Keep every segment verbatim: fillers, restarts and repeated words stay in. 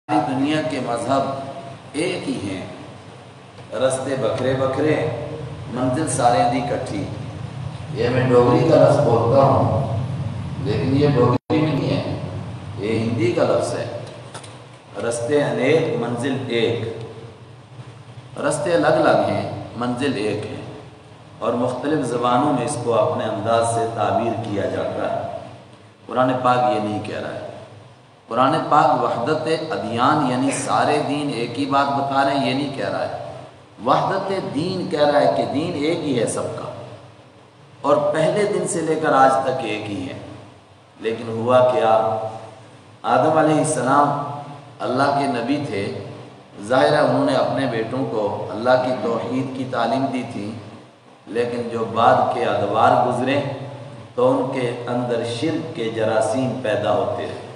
ساری دنیا کے مذہب ایک ہی ہیں، رستے بکھرے بکھرے منزل سارے دی کٹھی۔ یہ میں ڈوگری کا لفظ بولتا ہوں لیکن یہ ڈوگری میں نہیں ہے، یہ ہندی کا لفظ ہے۔ رستے انیک منزل ایک، رستے الگ الگ ہیں منزل ایک ہے، اور مختلف زبانوں میں اس کو اپنے انداز سے تعبیر کیا جاتا ہے۔ قرآن پاک یہ نہیں کہہ رہا ہے۔ قرآن پاک وحدت ادیان یعنی سارے دین ایک ہی بات بتا رہے ہیں، یہ نہیں کہہ رہا ہے۔ وحدت دین کہہ رہا ہے کہ دین ایک ہی ہے سب کا، اور پہلے دن سے لے کر آج تک ایک ہی ہے۔ لیکن ہوا کیا، آدم علیہ السلام اللہ کے نبی تھے، ظاہر ہے انہوں نے اپنے بیٹوں کو اللہ کی توحید کی تعلیم دی تھی، لیکن جو بعد کے ادوار گزرے تو ان کے اندر شرک کے جراثیم پیدا ہوتے رہے۔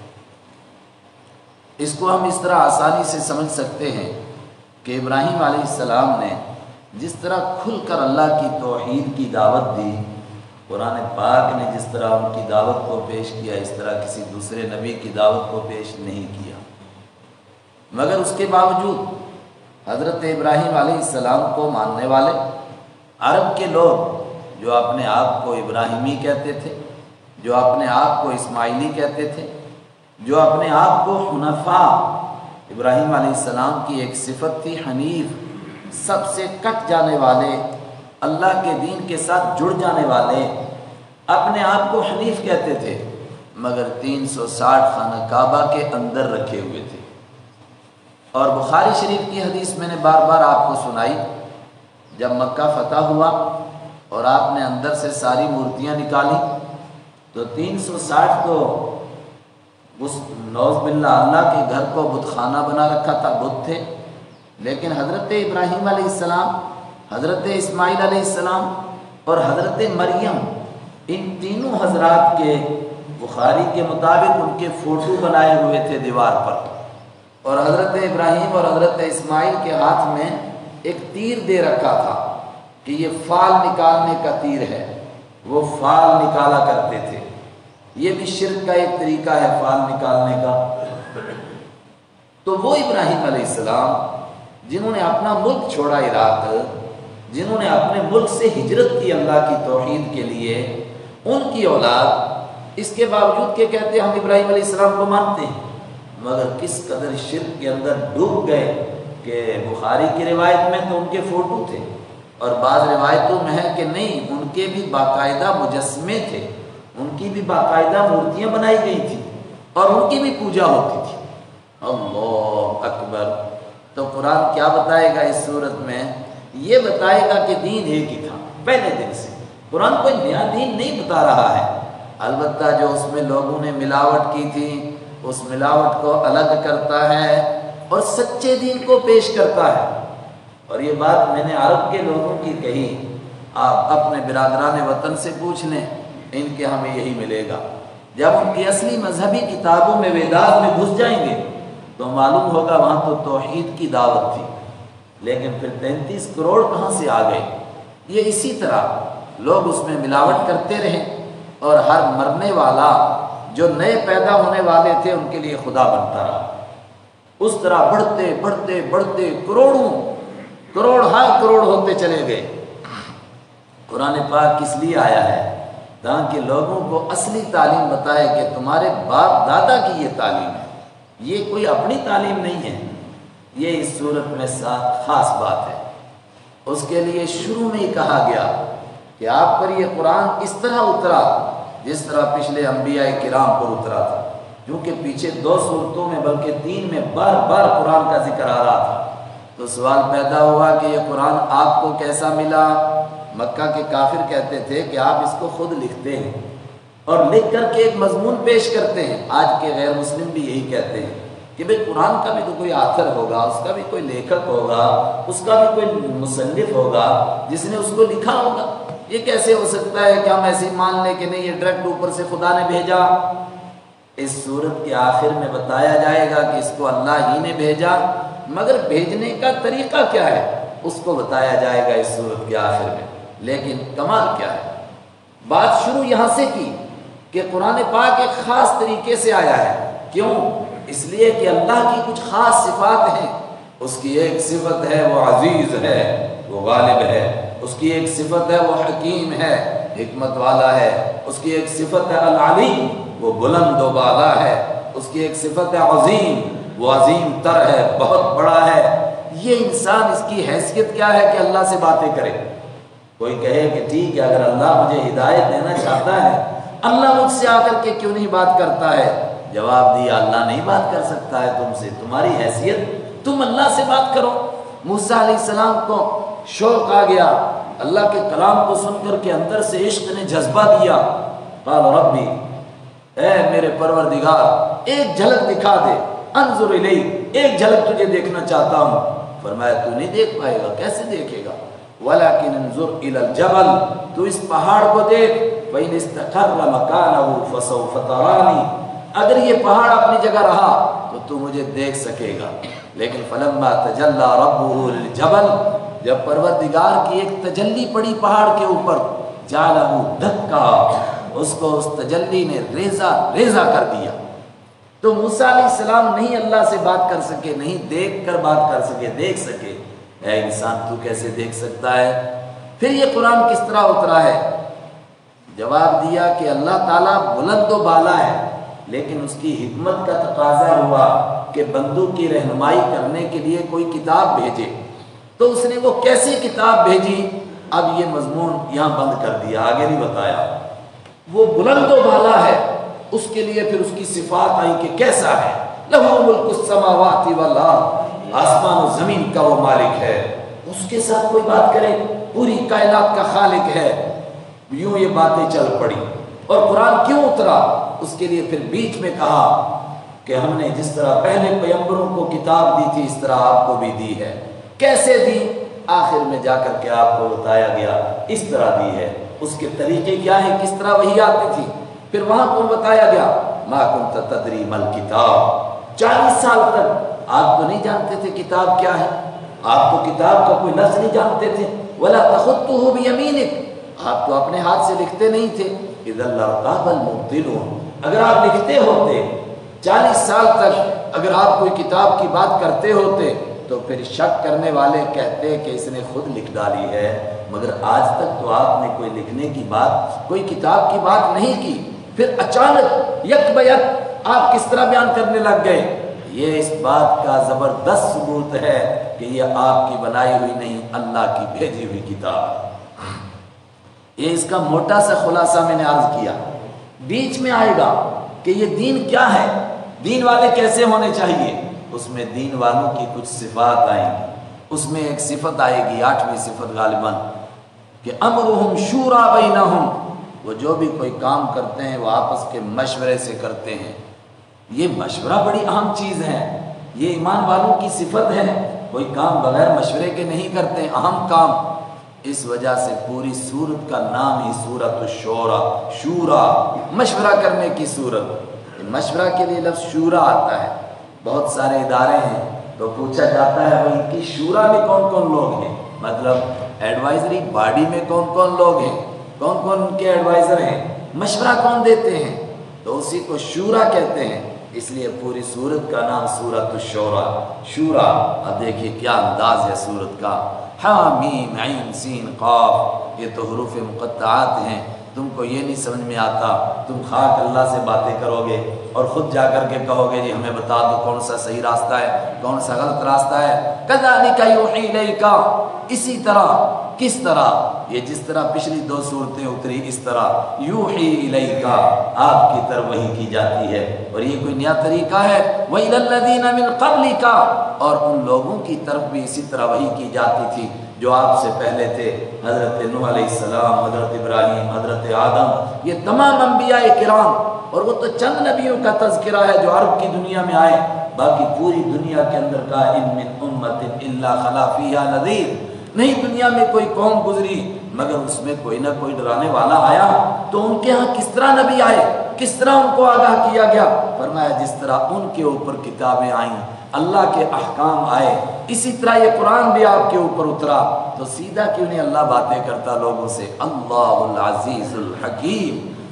اس کو ہم اس طرح آسانی سے سمجھ سکتے ہیں کہ ابراہیم علیہ السلام نے جس طرح کھل کر اللہ کی توحید کی دعوت دی، قرآن پاک نے جس طرح ان کی دعوت کو پیش کیا، اس طرح کسی دوسرے نبی کی دعوت کو پیش نہیں کیا۔ مگر اس کے باوجود حضرت ابراہیم علیہ السلام کو ماننے والے عرب کے لوگ جو اپنے آپ کو ابراہیمی کہتے تھے، جو اپنے آپ کو اسماعیلی کہتے تھے، جو اپنے آپ کو حنفاء، ابراہیم علیہ السلام کی ایک صفت تھی حنیف، سب سے کٹ جانے والے، اللہ کے دین کے ساتھ جڑ جانے والے، اپنے آپ کو حنیف کہتے تھے، مگر تین سو ساٹھ خانہ کعبہ کے اندر رکھے ہوئے تھے۔ اور بخاری شریف کی حدیث میں نے بار بار آپ کو سنائی، جب مکہ فتح ہوا اور آپ نے اندر سے ساری مورتیاں نکالی تو تین سو ساٹھ تو اس نوز باللہ اللہ کے گھر کو بت خانہ بنا رکھا تھا، بت تھے، لیکن حضرت ابراہیم علیہ السلام، حضرت اسماعیل علیہ السلام اور حضرت مریم، ان تینوں حضرات کے بخاری کے مطابق ان کے فوٹو بنائے ہوئے تھے دیوار پر، اور حضرت ابراہیم اور حضرت اسماعیل کے ہاتھ میں ایک تیر دے رکھا تھا کہ یہ فال نکالنے کا تیر ہے، وہ فال نکالا کرتے تھے۔ یہ بھی شرک کا ایک طریقہ ہے فال نکالنے کا۔ تو وہ ابراہیم علیہ السلام جنہوں نے اپنا ملک چھوڑا عراق، جنہوں نے اپنے ملک سے ہجرت کی اللہ کی توحید کے لیے، ان کی اولاد اس کے باوجود کہ کہتے ہیں ہم ابراہیم علیہ السلام کو مانتے ہیں، مگر کس قدر شرک کے اندر ڈوب گئے کہ بخاری کی روایت میں تو ان کے فوٹو تھے، اور بعض روایتوں میں ہے کہ نہیں، ان کے بھی باقاعدہ مجسمے تھے، ان کی بھی باقاعدہ مورتیاں بنائی گئی تھیں اور ان کی بھی پوجا ہوتی تھی۔ اللہ اکبر۔ تو قرآن کیا بتائے گا اس صورت میں؟ یہ بتائے گا کہ دین ایک ہی تھا پہلے دن سے۔ قرآن کوئی نیا دین نہیں بتا رہا ہے، البتہ جو اس میں لوگوں نے ملاوٹ کی تھی اس ملاوٹ کو الگ کرتا ہے اور سچے دین کو پیش کرتا ہے۔ اور یہ بات میں نے عرب کے لوگوں کی کہی، آپ اپنے برادران وطن سے پوچھ لیں، ان کے ہمیں یہی ملے گا۔ جب ان کی اصلی مذہبی کتابوں میں ویدات میں گھس جائیں گے تو معلوم ہوگا وہاں تو توحید کی دعوت تھی، لیکن پھر تینتیس کروڑ کہاں سے آ گئے؟ یہ اسی طرح لوگ اس میں ملاوٹ کرتے رہے، اور ہر مرنے والا جو نئے پیدا ہونے والے تھے ان کے لیے خدا بنتا رہا۔ اس طرح بڑھتے بڑھتے بڑھتے کروڑوں کروڑ ہر کروڑ ہوتے چلے گئے۔ قرآن پاک کس لیے آیا ہے؟ تاکہ لوگوں کو اصلی تعلیم بتائے کہ تمہارے باپ دادا کی یہ تعلیم ہے، یہ کوئی اپنی تعلیم نہیں ہے۔ یہ اس صورت میں خاص بات ہے۔ اس کے لیے شروع میں ہی کہا گیا کہ آپ پر یہ قرآن اس طرح اترا جس طرح پچھلے انبیاء کرام پر اترا تھا، کیونکہ پیچھے دو صورتوں میں بلکہ تین میں بار بار قرآن کا ذکر آ رہا تھا۔ تو سوال پیدا ہوا کہ یہ قرآن آپ کو کیسا ملا؟ مکہ کے کافر کہتے تھے کہ آپ اس کو خود لکھتے ہیں اور لکھ کر کے ایک مضمون پیش کرتے ہیں۔ آج کے غیر مسلم بھی یہی کہتے ہیں کہ بھئی قرآن کا بھی تو کوئی آتھر ہوگا، اس کا بھی کوئی لیکھک ہوگا، اس کا بھی کوئی مصنف ہوگا جس نے اس کو لکھا ہوگا۔ یہ کیسے ہو سکتا ہے کہ ہم ایسے مان لیں کہ نہیں، یہ ڈائریکٹ اوپر سے خدا نے بھیجا؟ اس صورت کے آخر میں بتایا جائے گا کہ اس کو اللہ ہی نے بھیجا، مگر بھیجنے کا طریقہ کیا ہے اس کو بتایا جائے گا اس صورت کے آخر میں۔ لیکن کمال کیا ہے، بات شروع یہاں سے کی کہ قرآن پاک ایک خاص طریقے سے آیا ہے۔ کیوں؟ اس لیے کہ اللہ کی کچھ خاص صفات ہیں. اس کی ایک صفت ہے وہ عزیز ہے، وہ غالب ہے. اس کی ایک صفت ہے وہ حکیم ہے، حکمت والا ہے. اس کی ایک صفت ہے العلیم، وہ بلند و بالا ہے. اس کی ایک صفت ہے عظیم، وہ عظیم تر ہے، بہت بڑا ہے. یہ انسان اس کی حیثیت کیا ہے کہ اللہ سے باتیں کرے؟ کوئی کہے کہ ٹھیک ہے، اگر اللہ مجھے ہدایت دینا چاہتا ہے، اللہ مجھ سے آ کر کے کیوں نہیں بات کرتا ہے؟ جواب دیا اللہ نہیں بات کر سکتا ہے تم سے، تمہاری حیثیت، تم اللہ سے بات کرو. موسیٰ علیہ السلام کو شوق آ گیا، اللہ کے کلام کو سن کر کے اندر سے عشق نے جذبہ دیا. قال ربی، اے میرے پروردگار ایک جھلک دکھا دے، انظر الی، ایک جھلک تجھے دیکھنا چاہتا ہوں. فرمایا تو نہیں دیکھ پائے گا. کیسے دیکھے گا؟ ولیکن انظر الی الجبل، تو اس پہاڑ کو دیکھ، فإن استقر مکانہ فسوف ترانی، اگر یہ پہاڑ اپنی جگہ رہا تو تو مجھے دیکھ سکے گا. لیکن فلما تجلی ربہ للجبل، جب پروردگار کی ایک تجلی پڑی پہاڑ کے اوپر، جعلہ دکا، اس کو اس تجلی نے ریزہ ریزہ کر دیا. تو موسیٰ علیہ السلام نہیں اللہ سے بات کر سکے، نہیں دیکھ کر بات کر سکے، دیکھ سکے. اے انسان تو کیسے دیکھ سکتا ہے؟ پھر یہ قرآن کس طرح اترا ہے؟ جواب دیا کہ اللہ تعالیٰ بلند و بالا ہے، لیکن اس کی حکمت کا تقاضا ہوا کہ بندوں کی رہنمائی کرنے کے لیے کوئی کتاب بھیجے. تو اس نے وہ کیسی کتاب بھیجی؟ اب یہ مضمون یہاں بند کر دیا، آگے نہیں بتایا. وہ بلند و بالا ہے، اس کے لیے پھر اس کی صفات آئی کہ کیسا ہے. لہو ملک السماوات والارض، آسمان و زمین کا وہ مالک ہے. اس کے ساتھ کوئی بات کرے، پوری کائنات کا خالق ہے. یوں یہ باتیں چل پڑی. اور قرآن کیوں اترا؟ اس کے لیے پھر بیچ میں کہا کہ ہم نے جس طرح پہلے پیغمبروں کو کتاب دی تھی اس طرح آپ کو بھی دی ہے. کیسے دی؟ آخر میں جا کر کے آپ کو بتایا گیا اس طرح دی ہے. اس کے طریقے کیا ہیں، کس طرح وحی آتی تھی. پھر وہاں کو بتایا گیا ما کنت تدری ما الکتاب، چالیس سال تک آپ تو نہیں جانتے تھے کتاب کیا ہے، آپ تو کتاب کا کوئی لفظ نہیں جانتے تھے. ولا تخطه بیمینک، آپ تو اپنے ہاتھ سے لکھتے نہیں تھے. اذا لارتاب المبطلون، اگر آپ لکھتے ہوتے چالیس سال تک، اگر آپ کوئی کتاب کی بات کرتے ہوتے تو پھر شک کرنے والے کہتے کہ اس نے خود لکھ ڈالی ہے. مگر آج تک تو آپ نے کوئی لکھنے کی بات، کوئی کتاب کی بات نہیں کی. پھر اچانک یک بیک آپ کس طرح بیان کرنے لگ گئے. یہ اس بات کا زبردست ثبوت ہے کہ یہ آپ کی بنائی ہوئی نہیں، اللہ کی بھیجی ہوئی کتاب ہے. یہ اس کا موٹا سا خلاصہ میں نے عرض کیا. بیچ میں آئے گا کہ یہ دین کیا ہے، دین والے کیسے ہونے چاہیے. اس میں دین والوں کی کچھ صفات آئیں گی. اس میں ایک صفت آئے گی، آٹھویں صفت غالباً، کہ امرہم شورا بینہم، وہ جو بھی کوئی کام کرتے ہیں وہ آپس کے مشورے سے کرتے ہیں. یہ مشورہ بڑی اہم چیز ہے، یہ ایمان والوں کی صفت ہے. کوئی کام بغیر مشورے کے نہیں کرتے، اہم کام. اس وجہ سے پوری سورت کا نام ہی سورۃ الشورى، شورا، مشورہ کرنے کی سورت. مشورہ کے لیے لفظ شورا آتا ہے. بہت سارے ادارے ہیں تو پوچھا جاتا ہے وہ ان کی شورا میں کون کون لوگ ہیں، مطلب ایڈوائزری باڈی میں کون کون لوگ ہیں، کون کون ان کے ایڈوائزر ہیں، مشورہ کون دیتے ہیں، تو اسی کو شورا کہتے ہیں. اس لیے پوری سورت کا نام سورۃ الشورى، شورا. اب دیکھیے کیا انداز ہے سورت کا. حامیم عین سین قاف، یہ تو حروف مقطعات ہیں. تم کو یہ نہیں سمجھ میں آتا، تم خاک اللہ سے باتیں کرو گے اور خود جا کر کے کہو گے جی ہمیں بتا دو کون سا صحیح راستہ ہے، کون سا غلط راستہ ہے. کذالک یوحی الیک، اسی طرح، کس طرح، یہ جس طرح پچھلی دو صورتیں اتری اس طرح یوحی الیک، آپ کی طرف وحی کی جاتی ہے. اور یہ کوئی نیا طریقہ ہے. وإلی الذین من قبلک، اور ان لوگوں کی طرف بھی اسی طرح وحی کی جاتی تھی جو آپ سے پہلے تھے. حضرت نوح علیہ السلام، حضرت ابراہیم، حضرت آدم، یہ تمام انبیاء کرام. اور وہ تو چند نبیوں کا تذکرہ ہے جو عرب کی دنیا میں آئے. باقی پوری دنیا کے اندر کا ان من امت الا خلا فیہا نذیر، نہیں دنیا میں کوئی قوم گزری مگر اس میں کوئی نہ کوئی ڈرانے والا آیا. تو ان کے ہاں کس طرح نبی آئے، کس طرح ان کو آگاہ کیا گیا؟ فرمایا جس طرح ان کے اوپر کتابیں آئیں، اللہ کے احکام آئے، اسی طرح یہ قرآن بھی آپ کے اوپر اترا. تو سیدھا کیوں نہیں اللہ باتیں کرتا لوگوں سے؟ اللہ العزیز الحکیم،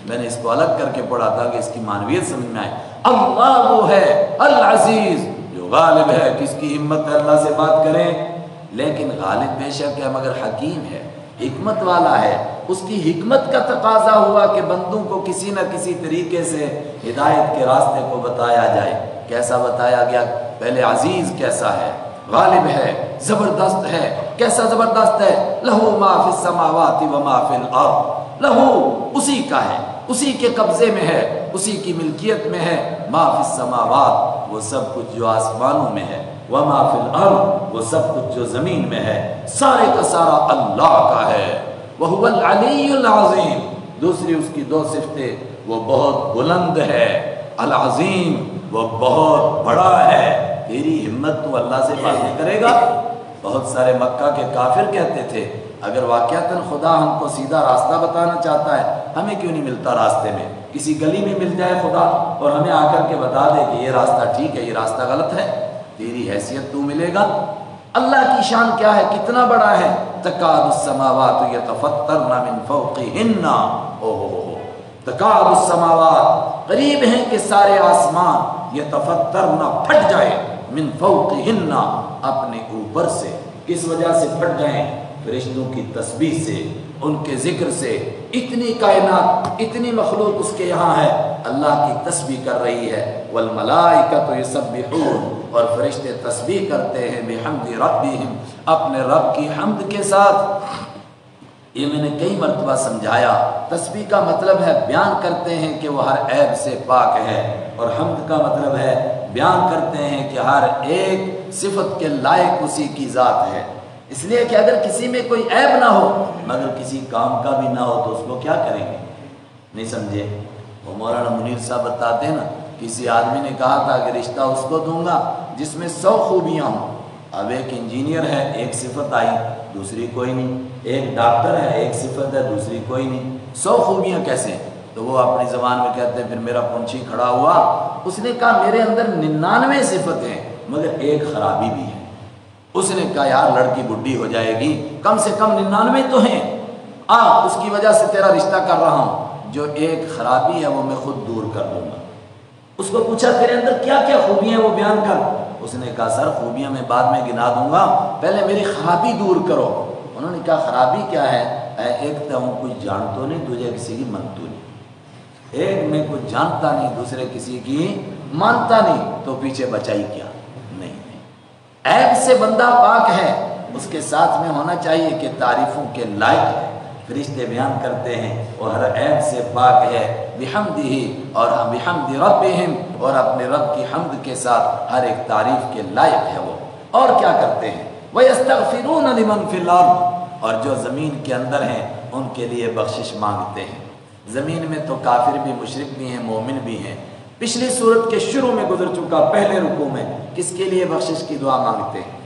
میں نے اس کو الگ کر کے پڑھا تھا کہ اس کی معنویت سمجھ میں آئے۔ اللہ وہ ہے العزیز جو غالب ہے، کس کی ہمت ہے اللہ سے بات کریں، لیکن غالب بے شک ہے مگر حکیم ہے، حکمت والا ہے۔ اس کی حکمت کا تقاضا ہوا کہ بندوں کو کسی نہ کسی طریقے سے ہدایت کے راستے کو بتایا جائے۔ کیسا بتایا گیا؟ پہلے عزیز کیسا ہے، غالب ہے، زبردست ہے۔ کیسا زبردست ہے؟ لہو ما فی السماوات و ما فی الارض، لہو اسی کا ہے، اسی کے قبضے میں ہے، اسی کی ملکیت میں ہے۔ ما فی السماوات وہ سب کچھ جو آسمانوں میں ہے، وما فی الارض وہ سب کچھ جو زمین میں ہے، سارے کا سارا اللہ کا ہے۔ وہو العلی العظیم، دوسری اس کی دو صفتیں، وہ بہت بلند ہے، العظیم وہ بہت بڑا ہے۔ تیری ہمت تو اللہ سے باتیں کرے گا؟ بہت سارے مکہ کے کافر کہتے تھے اگر واقعتاً خدا ہم کو سیدھا راستہ بتانا چاہتا ہے ہمیں کیوں نہیں ملتا راستے میں؟ کسی گلی میں مل جائے خدا اور ہمیں آ کر کے بتا دے کہ یہ راستہ ٹھیک ہے، یہ راستہ غلط ہے، تیری حیثیت تو ملے گا؟ اللہ کی شان کیا ہے، کتنا بڑا ہے۔ تکاد السماوات یتفطرن من فوقہن، او ہو ہو تکاد السماوات قریب ہیں کہ سارے آسمان یتفطرن پھٹ جائے، من فوقہن اپنے اوپر سے۔ کس وجہ سے پھٹ جائیں؟ فرشتوں کی تسبیح سے، ان کے ذکر سے۔ اتنی کائنات، اتنی مخلوق اس کے یہاں ہے، اللہ کی تسبیح کر رہی ہے۔ والملائکۃ یسبحون، اور فرشتے تسبیح کرتے ہیں بحمد ربہم، اپنے رب کی حمد کے ساتھ۔ یہ میں نے کئی مرتبہ سمجھایا، تسبیح کا مطلب ہے بیان کرتے ہیں کہ وہ ہر عیب سے پاک ہے، اور حمد کا مطلب ہے بیان کرتے ہیں کہ ہر ایک صفت کے لائق اسی کی ذات ہے۔ اس لیے کہ اگر کسی میں کوئی عیب نہ ہو مگر کسی کام کا بھی نہ ہو تو اس کو کیا کریں گے؟ نہیں سمجھے؟ وہ مولانا منیر صاحب بتاتے ہیں نا، کسی آدمی نے کہا تھا کہ رشتہ اس کو دوں گا جس میں سو خوبیاں ہوں۔ اب ایک انجینئر ہے، ایک صفت آئی، دوسری کوئی نہیں۔ ایک ڈاکٹر ہے، ایک صفت ہے، دوسری کوئی نہیں۔ سو خوبیاں کیسے؟ تو وہ اپنی زبان میں کہتے ہیں پھر میرا پنچھی کھڑا ہوا۔ اس نے کہا میرے اندر ننانوے صفت ہیں مگر ایک خرابی بھی ہے۔ اس نے کہا یار لڑکی بڈھی ہو جائے گی، کم سے کم ننانوے تو ہیں، آ اس کی وجہ سے تیرا رشتہ کر رہا ہوں، جو ایک خرابی ہے وہ میں خود دور کر دوں گا۔ اس کو پوچھا تیرے اندر کیا کیا خوبیاں وہ بیان کر۔ اس نے کہا سر خوبیاں میں بعد میں گنا دوں گا، پہلے میری خرابی دور کرو۔ انہوں نے کہا خرابی کیا ہے؟ اے ایک تو ہوں کچھ جان تو نہیں، دوسرے کسی کی منتو نہیں۔ ایک میں کچھ جانتا نہیں، دوسرے کسی کی مانتا نہیں، تو پیچھے بچائی کیا؟ نہیں نہیں، عیب سے بندہ پاک ہے، اس کے ساتھ میں ہونا چاہیے کہ تعریفوں کے لائق ہے۔ فرشتے بیان کرتے ہیں وہ ہر عیب سے پاک ہے، بحمدہ، اور ہم بحمد ربہم، اور اپنے رب کی حمد کے ساتھ ہر ایک تعریف کے لائق ہے وہ۔ اور کیا کرتے ہیں؟ وَيَسْتَغْفِرُونَ لِمَنْ فِي الْأَرْضِ، اور جو زمین کے اندر ہیں ان کے لیے بخشش مانگتے ہیں۔ زمین میں تو کافر بھی، مشرک بھی ہیں، مومن بھی ہیں۔ پچھلی صورت کے شروع میں گزر چکا، پہلے رکوع میں کس کے لیے بخشش کی دعا مانگتے ہیں؟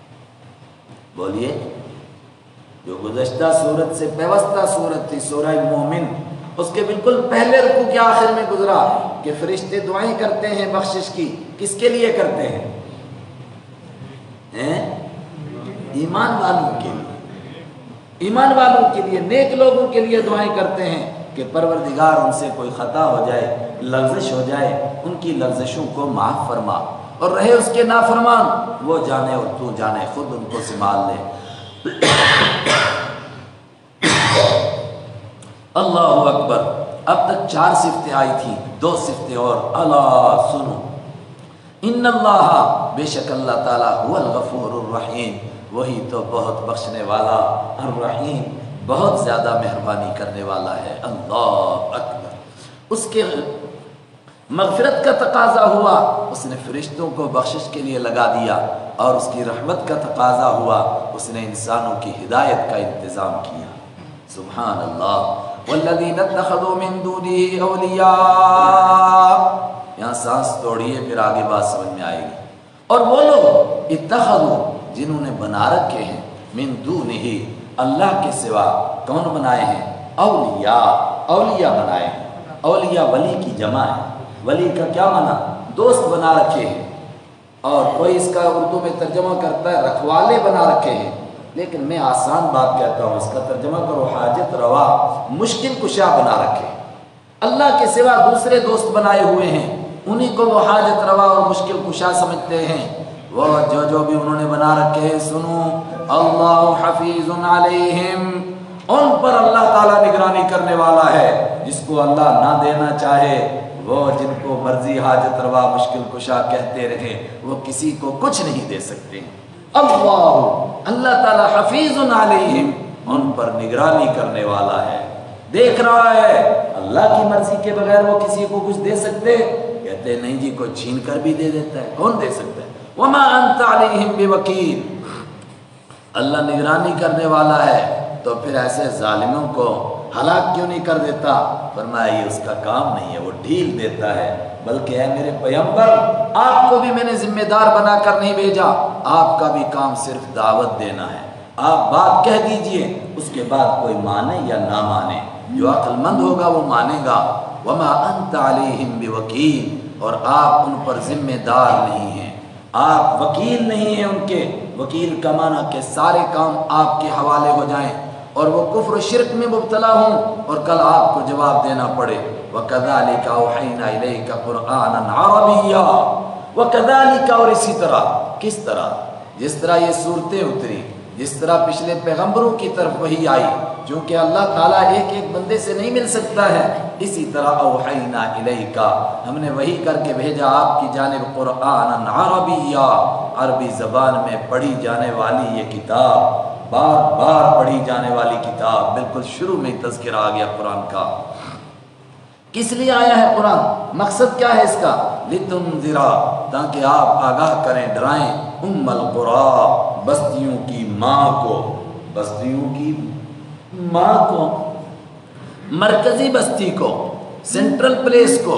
بولیے، جو گزشتہ صورت سے پیوستہ صورت تھی سورہ مومن، اس کے بالکل پہلے رکوع کے آخر میں گزرا کہ فرشتے دعائیں کرتے ہیں بخشش کی۔ کس کے لیے کرتے ہیں؟ ہیں؟ ایمان والوں کے لیے، ایمان والوں کے لیے، نیک لوگوں کے لیے دعائیں کرتے ہیں کہ پروردگار ان سے کوئی خطا ہو جائے، لغزش ہو جائے، ان کی لغزشوں کو معاف فرما، اور رہے اس کے نافرمان وہ جانے اور تو جانے، خود ان کو سنبھال لے۔ اللہ اکبر۔ اب تک چار صفتیں آئی تھیں، دو صفتیں اور۔ اللہ سنو، ان اللہ، بے شک اللہ تعالیٰ، هو الغفور الرحیم، وہی تو بہت بخشنے والا، الرحیم بہت زیادہ مہربانی کرنے والا ہے۔ اللہ اکبر۔ اس کے مغفرت کا تقاضا ہوا، اس نے فرشتوں کو بخشش کے لیے لگا دیا، اور اس کی رحمت کا تقاضا ہوا، اس نے انسانوں کی ہدایت کا انتظام کیا۔ سبحان اللہ۔ والذین اتخذوا من دونہ اولیاء، یہاں سانس توڑیے پھر آگے بات سمجھ میں آئے گی۔ اور وہ لوگ اتخذوا، جنہوں نے بنا رکھے ہیں، من دونہ، اللہ کے سوا، کون بنائے ہیں؟ اولیاء، اولیاء بنائے ہیں۔ اولیاء ولی کی جمع ہے، ولی کا کیا معنی؟ دوست بنا رکھے ہیں، اور کوئی اس کا اردو میں ترجمہ کرتا ہے رکھوالے بنا رکھے ہیں، لیکن میں آسان بات کہتا ہوں، اس کا ترجمہ کرو حاجت روا، مشکل کشا بنا رکھے۔ اللہ کے سوا دوسرے دوست بنائے ہوئے ہیں، انہی کو وہ حاجت روا اور مشکل کشا سمجھتے ہیں۔ وہ جو جو بھی انہوں نے بنا رکھے ہیں، سنو اللہ حفیظ علیہم، ان پر اللہ تعالیٰ نگرانی کرنے والا ہے۔ جس کو اللہ نہ دینا چاہے، وہ جن کو مرضی حاجت روا مشکل کشا کہتے رہے، وہ کسی کو کچھ نہیں دے سکتے۔ اللہ اللہ تعالیٰ حفیظ علیہم، ان پر نگرانی کرنے والا ہے، دیکھ رہا ہے۔ اللہ کی مرضی کے بغیر وہ کسی کو کچھ دے سکتے؟ کہتے نہیں جی، کوئی چھین کر بھی دے دیتا ہے، کون دے سکتا ہے؟ وما انت علیہم بوکیل، اللہ نگرانی کرنے والا ہے، تو پھر ایسے ظالموں کو ہلاک کیوں نہیں کر دیتا؟ فرمایا یہ اس کا کام نہیں ہے، وہ ڈھیل دیتا ہے، بلکہ ہے میرے پیغمبر، آپ کو بھی میں نے ذمہ دار بنا کر نہیں بھیجا، آپ کا بھی کام صرف دعوت دینا ہے، آپ بات کہہ دیجئے، اس کے بعد کوئی مانے یا نہ مانے، جو عقل مند ہوگا وہ مانے گا۔ وما انت علیہم بوکیل، اور آپ ان پر ذمہ دار نہیں ہیں، آپ وکیل نہیں ہیں ان کے۔ وکیل کا معنی کہ سارے کام آپ کے حوالے ہو جائیں اور وہ کفر و شرک میں مبتلا ہوں اور کل آپ کو جواب دینا پڑے۔ وَكَذَلِكَ أَوْحَيْنَا إِلَيْكَ قُرْآنًا عَرَبِيًّا، وَكَذَلِكَ، اور اسی طرح، کس طرح؟ جس طرح یہ صورتیں اتری، جس طرح پچھلے پیغمبروں کی طرف وحی آئی، چونکہ اللہ تعالیٰ ایک ایک بندے سے نہیں مل سکتا ہے، اسی طرح اوحینا الیک، ہم نے وحی کر کے بھیجا آپ کی جانب قرآن عربیہ، عربی زبان میں پڑھی جانے والی یہ کتاب، بار بار پڑھی جانے والی کتاب۔ بالکل شروع میں تذکرہ آ گیا قرآن کا۔ کس لیے آیا ہے قرآن؟ مقصد کیا ہے اس کا؟ لِتُنذِرَ، تاکہ آپ آگاہ کریں، ڈرائیں، ام القری، بستیوں کی ماں کو، بستیوں کی ماں کو، مرکزی بستی کو، سینٹرل پلیس کو،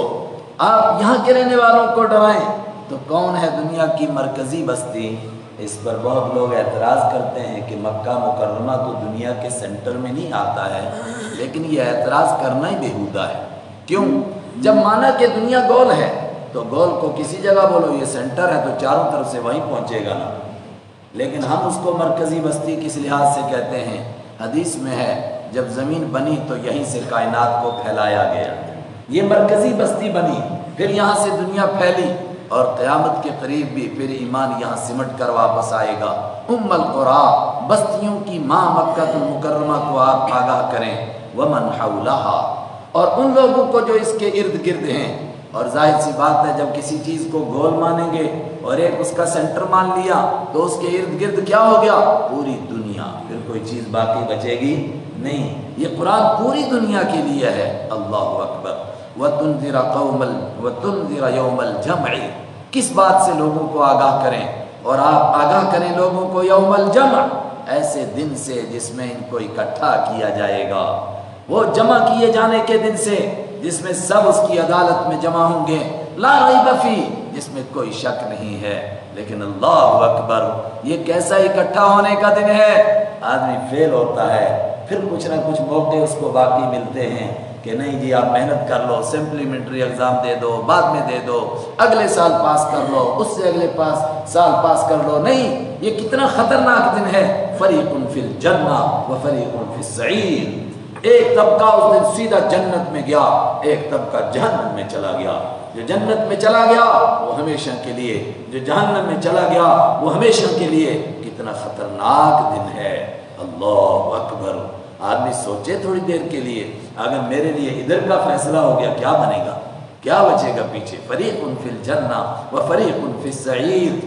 آپ یہاں کے رہنے والوں کو ڈرائیں۔ تو کون ہے دنیا کی مرکزی بستی؟ اس پر بہت لوگ اعتراض کرتے ہیں کہ مکہ مکرمہ تو دنیا کے سینٹر میں نہیں آتا ہے، لیکن یہ اعتراض کرنا ہی بیہودہ ہے۔ کیوں؟ جب مانا کہ دنیا گول ہے تو گول کو کسی جگہ بولو یہ سینٹر ہے تو چاروں طرف سے وہیں پہنچے گا نا، لیکن ہم اس کو مرکزی بستی کس لحاظ سے کہتے ہیں؟ حدیث میں ہے جب زمین بنی تو یہیں سے کائنات کو پھیلایا گیا، یہ مرکزی بستی بنی، پھر یہاں سے دنیا پھیلی، اور قیامت کے قریب بھی پھر ایمان یہاں سمٹ کر واپس آئے گا۔ ام القری، بستیوں کی ماں مکہ المکرمہ کو آپ آگاہ کریں، ومن حولہا، اور ان لوگوں کو جو اس کے ارد گرد ہیں۔ اور ظاہر سی بات ہے جب کسی چیز کو گول مانیں گے اور ایک اس کا سینٹر مان لیا تو اس کے ارد گرد کیا ہو گیا؟ پوری دنیا، پھر کوئی چیز باقی بچے گی نہیں۔ یہ قرآن پوری دنیا کے لیے ہے۔ اللہ اکبر۔ وَتُنذِرَ قَوْمًا وَتُنذِرَ يَوْمَ الْجَمْعِ، کس بات سے لوگوں کو آگاہ کریں؟ اور آپ آگاہ کریں لوگوں کو یوم الجمع، ایسے دن سے جس میں ان کو اکٹھا کیا جائے گا، وہ جمع کیے جانے کے دن سے جس میں سب اس کی عدالت میں جمع ہوں گے، لا ریب فی، جس میں کوئی شک نہیں ہے۔ لیکن اللہ اکبر، یہ کیسا اکٹھا ہونے کا دن ہے؟ آدمی فیل ہوتا ہے، پھر کچھ نہ کچھ موقع اس کو باقی ملتے ہیں کہ نہیں جی آپ محنت کر لو، سمپلیمنٹری ایگزام دے دو، بعد میں دے دو، اگلے سال پاس کر لو، اس سے اگلے پاس سال پاس کر لو۔ نہیں، یہ کتنا خطرناک دن ہے۔ فریق فی الجنہ و فریق فی السعیر، ایک طبقہ اس دن سیدھا جنت میں گیا، ایک طبقہ جہنم میں چلا گیا۔ جو جنت میں چلا گیا وہ ہمیشہ کے لیے، جو جہنم میں چلا گیا وہ ہمیشہ کے لیے۔ کتنا خطرناک دن ہے۔ اللہ اکبر۔ آدمی سوچے تھوڑی دیر کے لیے، اگر میرے لیے ادھر کا فیصلہ ہو گیا کیا بنے گا، کیا بچے گا پیچھے؟ فریق فی الجنہ و فریق فی السعیر۔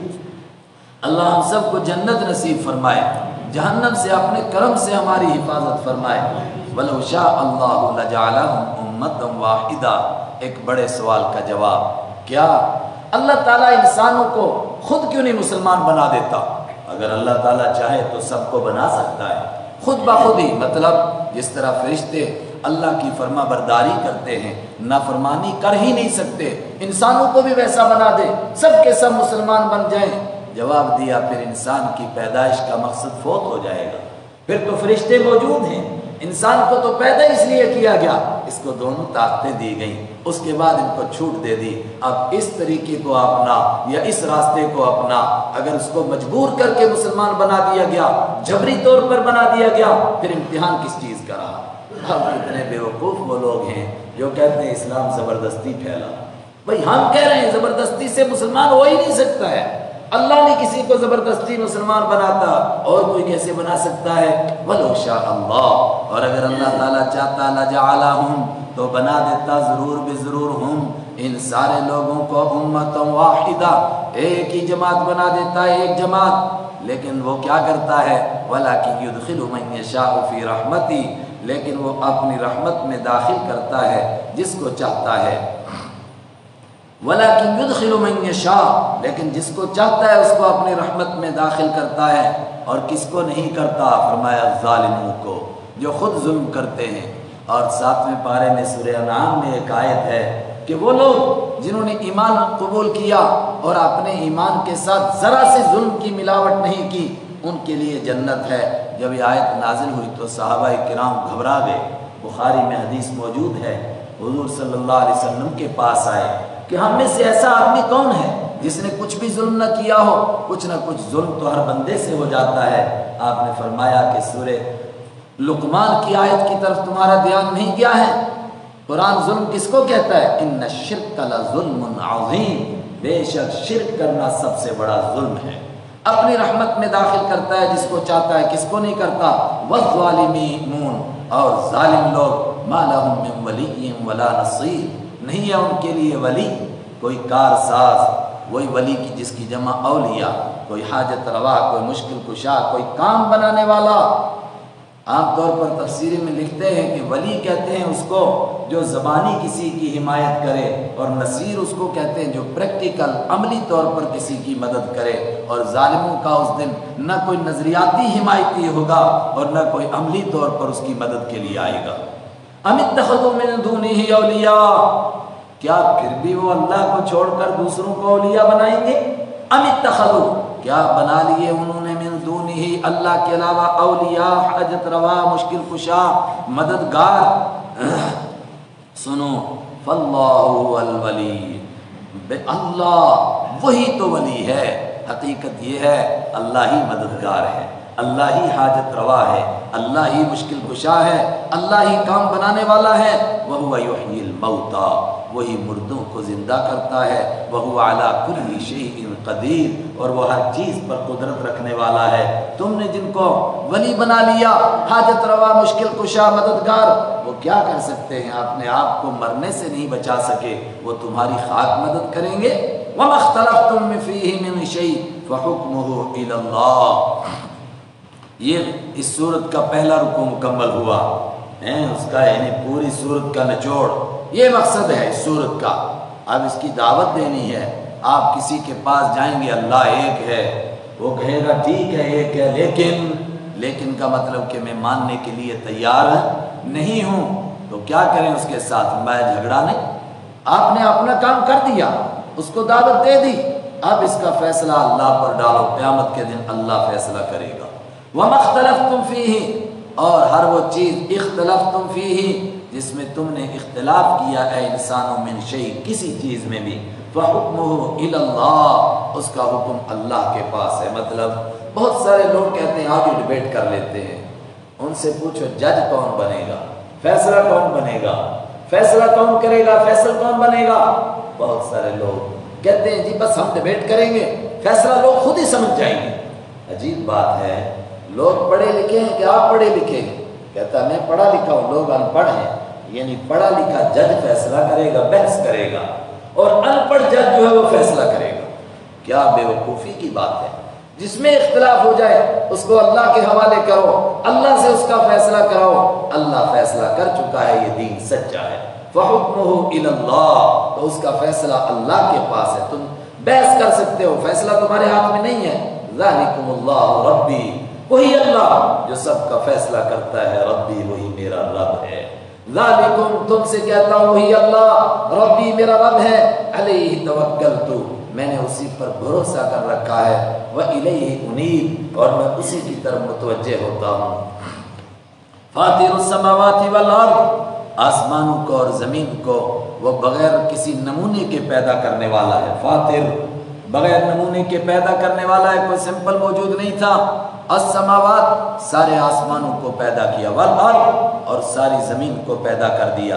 اللہ ہم سب کو جنت نصیب فرمائے، جہنم سے اپنے کرم سے ہماری حفاظت فرمائے۔ وَلَوْ شَاءَ اللَّهُ لَجَعَلَهُمْ أُمَّةً وَاحِدَةً، ایک بڑے سوال کا جواب، کیا اللہ تعالیٰ انسانوں کو خود کیوں نہیں مسلمان بنا دیتا؟ اگر اللہ تعالیٰ چاہے تو سب کو بنا سکتا ہے خود بخود ہی، مطلب جس طرح فرشتے اللہ کی فرما برداری کرتے ہیں، نافرمانی کر ہی نہیں سکتے، انسانوں کو بھی ویسا بنا دے، سب کے سب مسلمان بن جائیں۔ جواب دیا پھر انسان کی پیدائش کا مقصد فوت ہو جائے گا، پھر تو فرشتے موجود ہیں، انسان کو تو پیدا اس لیے کیا گیا، اس کو دونوں طاقتیں دی گئیں، اس کے بعد ان کو چھوٹ دے دی، اب اس طریقے کو اپنا یا اس راستے کو اپنا۔ اگر اس کو مجبور کر کے مسلمان بنا دیا گیا، جبری طور پر بنا دیا گیا، پھر امتحان کس چیز کا رہا؟ اب کتنے بیوقوف وہ لوگ ہیں جو کہتے ہیں اسلام زبردستی پھیلا. بھائی ہم کہہ رہے ہیں زبردستی سے مسلمان ہو ہی نہیں سکتا ہے. اللہ نے کسی کو زبردستی مسلمان بناتا اور کوئی کیسے بنا سکتا ہے؟ وَلَوْ شَاءَ اللَّهُ، اور اگر اللہ تعالیٰ چاہتا لَجَعَلَهُمْ تو بنا دیتا ضرور بضرور ہم ان سارے لوگوں کو امۃ واحدہ، ایک ہی جماعت بنا دیتا ہے، ایک جماعت. لیکن وہ کیا کرتا ہے؟ وَلَكِنْ يُدْخِلُ مَن يَشَاءُ فِي رَحْمَتِهِ، لیکن وہ اپنی رحمت میں داخل کرتا ہے جس کو چاہتا ہے. وَلَكِنْ يُدْخِلُ مَن يَشَاءُ، لیکن جس کو چاہتا ہے اس کو اپنی رحمت میں داخل کرتا ہے. اور کس کو نہیں کرتا؟ فرمایا ظالموں کو، جو خود ظلم کرتے ہیں. اور ساتویں پارے میں سورہ انعام میں ایک آیت ہے کہ وہ لوگ جنہوں نے ایمان قبول کیا اور اپنے ایمان کے ساتھ ذرا سے ظلم کی ملاوٹ نہیں کی، ان کے لیے جنت ہے. جب یہ آیت نازل ہوئی تو صحابہ کرام گھبرا گئے. بخاری میں حدیث موجود ہے، حضور صلی اللہ علیہ وسلم کے پاس آئے کہ ہم میں سے ایسا آدمی کون ہے جس نے کچھ بھی ظلم نہ کیا ہو؟ کچھ نہ کچھ ظلم تو ہر بندے سے ہو جاتا ہے. آپ نے فرمایا کہ سورہ لقمان کی آیت کی طرف تمہارا دھیان نہیں گیا ہے؟ قرآن ظلم کس کو کہتا ہے؟ ان الشرک لظلم عظیم، بے شک شرک کرنا سب سے بڑا ظلم ہے. اپنی رحمت میں داخل کرتا ہے جس کو چاہتا ہے، کس کو نہیں کرتا. والظالمون، اور ظالم لوگ ما لهم من ولی ولا نصیر، نہیں ہے ان کے لیے ولی، کوئی کار ساز. وہی ولی کی جس کی جمع اولیاء، کوئی حاجت روا، کوئی مشکل کشا، کوئی کام بنانے والا. عام طور پر تفسیر میں لکھتے ہیں کہ ولی کہتے ہیں اس کو جو زبانی کسی کی حمایت کرے، اور نصیر اس کو کہتے ہیں جو پریکٹیکل عملی طور پر کسی کی مدد کرے. اور ظالموں کا اس دن نہ کوئی نظریاتی حمایتی ہوگا اور نہ کوئی عملی طور پر اس کی مدد کے لیے آئے گا. ام اتخذوا من دونه اولیاء، کیا پھر بھی وہ اللہ کو چھوڑ کر دوسروں کو اولیاء بنائیں گے؟ ام اتخذوا، کیا بنا لیے انہوں نے من دونه، اللہ کے علاوہ، اولیاء، حاجت روا، مشکل کشا، مددگار. سنو، فاللہ الولی، اللہ وہی تو ولی ہے. حقیقت یہ ہے اللہ ہی مددگار ہے، اللہ ہی حاجت روا ہے، اللہ ہی مشکل کشا ہے، اللہ ہی کام بنانے والا ہے. وَهُوَ يُحْيِي الْمَوْتَى، وہی مردوں کو زندہ کرتا ہے. وَهُوَ عَلَى كُلِّ شَيْءٍ قَدِيرٌ، اور وہ ہر چیز پر قدرت رکھنے والا ہے. تم نے جن کو ولی بنا لیا، حاجت روا، مشکل کشا، مددگار، وہ کیا کر سکتے ہیں؟ اپنے آپ کو مرنے سے نہیں بچا سکے، وہ تمہاری خاک مدد کریں گے. وَمَا اخْتَلَفْتُم فِيهِ مِنْ شَيْءٍ فَحُكْمُهُ إِلَى اللَّهِ. یہ اس سورت کا پہلا رکوع مکمل ہوا ہے، اس کا یعنی پوری سورت کا نچوڑ یہ مقصد ہے اس سورت کا. اب اس کی دعوت دینی ہے. آپ کسی کے پاس جائیں گے، اللہ ایک ہے، وہ کہے گا ٹھیک ہے ایک ہے، لیکن لیکن کا مطلب کہ میں ماننے کے لیے تیار نہیں ہوں. تو کیا کریں اس کے ساتھ؟ میں جھگڑا نہیں. آپ نے اپنا کام کر دیا، اس کو دعوت دے دی، اب اس کا فیصلہ اللہ پر ڈالو. قیامت کے دن اللہ فیصلہ کرے گا. وَمَا اخْتَلَفْتُمْ فِيهِ، اور ہر وہ چیز اختلفتم فیہ جس میں تم نے اختلاف کیا اے انسانوں، من شیء، کسی چیز میں بھی، فَحُكْمُهُ إِلَى اللَّهِ، اس کا حکم اللہ کے پاس ہے. مطلب بہت سارے لوگ کہتے ہیں آگے ڈیبیٹ کر لیتے ہیں. ان سے پوچھو جج کون بنے گا، فیصلہ کون بنے گا، فیصلہ کون کرے گا، فیصلہ کون بنے گا. بہت سارے لوگ کہتے ہیں جی بس ہم ڈیبیٹ کریں گے، فیصلہ لوگ خود ہی سمجھ جائیں گے. عجیب بات ہے، لوگ پڑھے لکھے ہیں کہ آپ پڑھے لکھے ہیں؟ کہتا میں پڑھا لکھا ہوں، لوگ ان پڑھ ہیں. یعنی پڑھا لکھا جج فیصلہ کرے گا، بحث کرے گا، اور ان پڑھ جج جو ہے وہ فیصلہ کرے گا. کیا بے وقوفی کی بات ہے. جس میں اختلاف ہو جائے اس کو اللہ کے حوالے کرو، اللہ سے اس کا فیصلہ کراؤ. اللہ فیصلہ کر چکا ہے، یہ دین سچا ہے. فَحُكْمُهُ إِلَى اللَّهِ، تو اس کا فیصلہ اللہ کے پاس ہے. تم بحث کر سکتے ہو، فیصلہ تمہارے ہاتھ میں نہیں ہے. ذَلِكُمُ اللَّهُ رَبِّي، وہی اللہ جو سب کا فیصلہ کرتا ہے. ربی، وہی میرا رب ہے. ذالکم، تم سے کہتا ہوں وہی اللہ، ربی میرا رب ہے. علیہ توکلت، میں نے اسی پر بھروسہ کر رکھا ہے. وإلیہ انیب، اور میں اسی کی طرف متوجہ ہوتا ہوں. فاطر السماوات والارض، آسمانوں کو اور زمین کو وہ بغیر کسی نمونے کے پیدا کرنے والا ہے. فاطر، بغیر نمونے کے پیدا کرنے والا ہے، کوئی سمپل موجود نہیں تھا. السماوات، سارے آسمانوں کو پیدا کیا. والارض، اور ساری زمین کو پیدا کر دیا.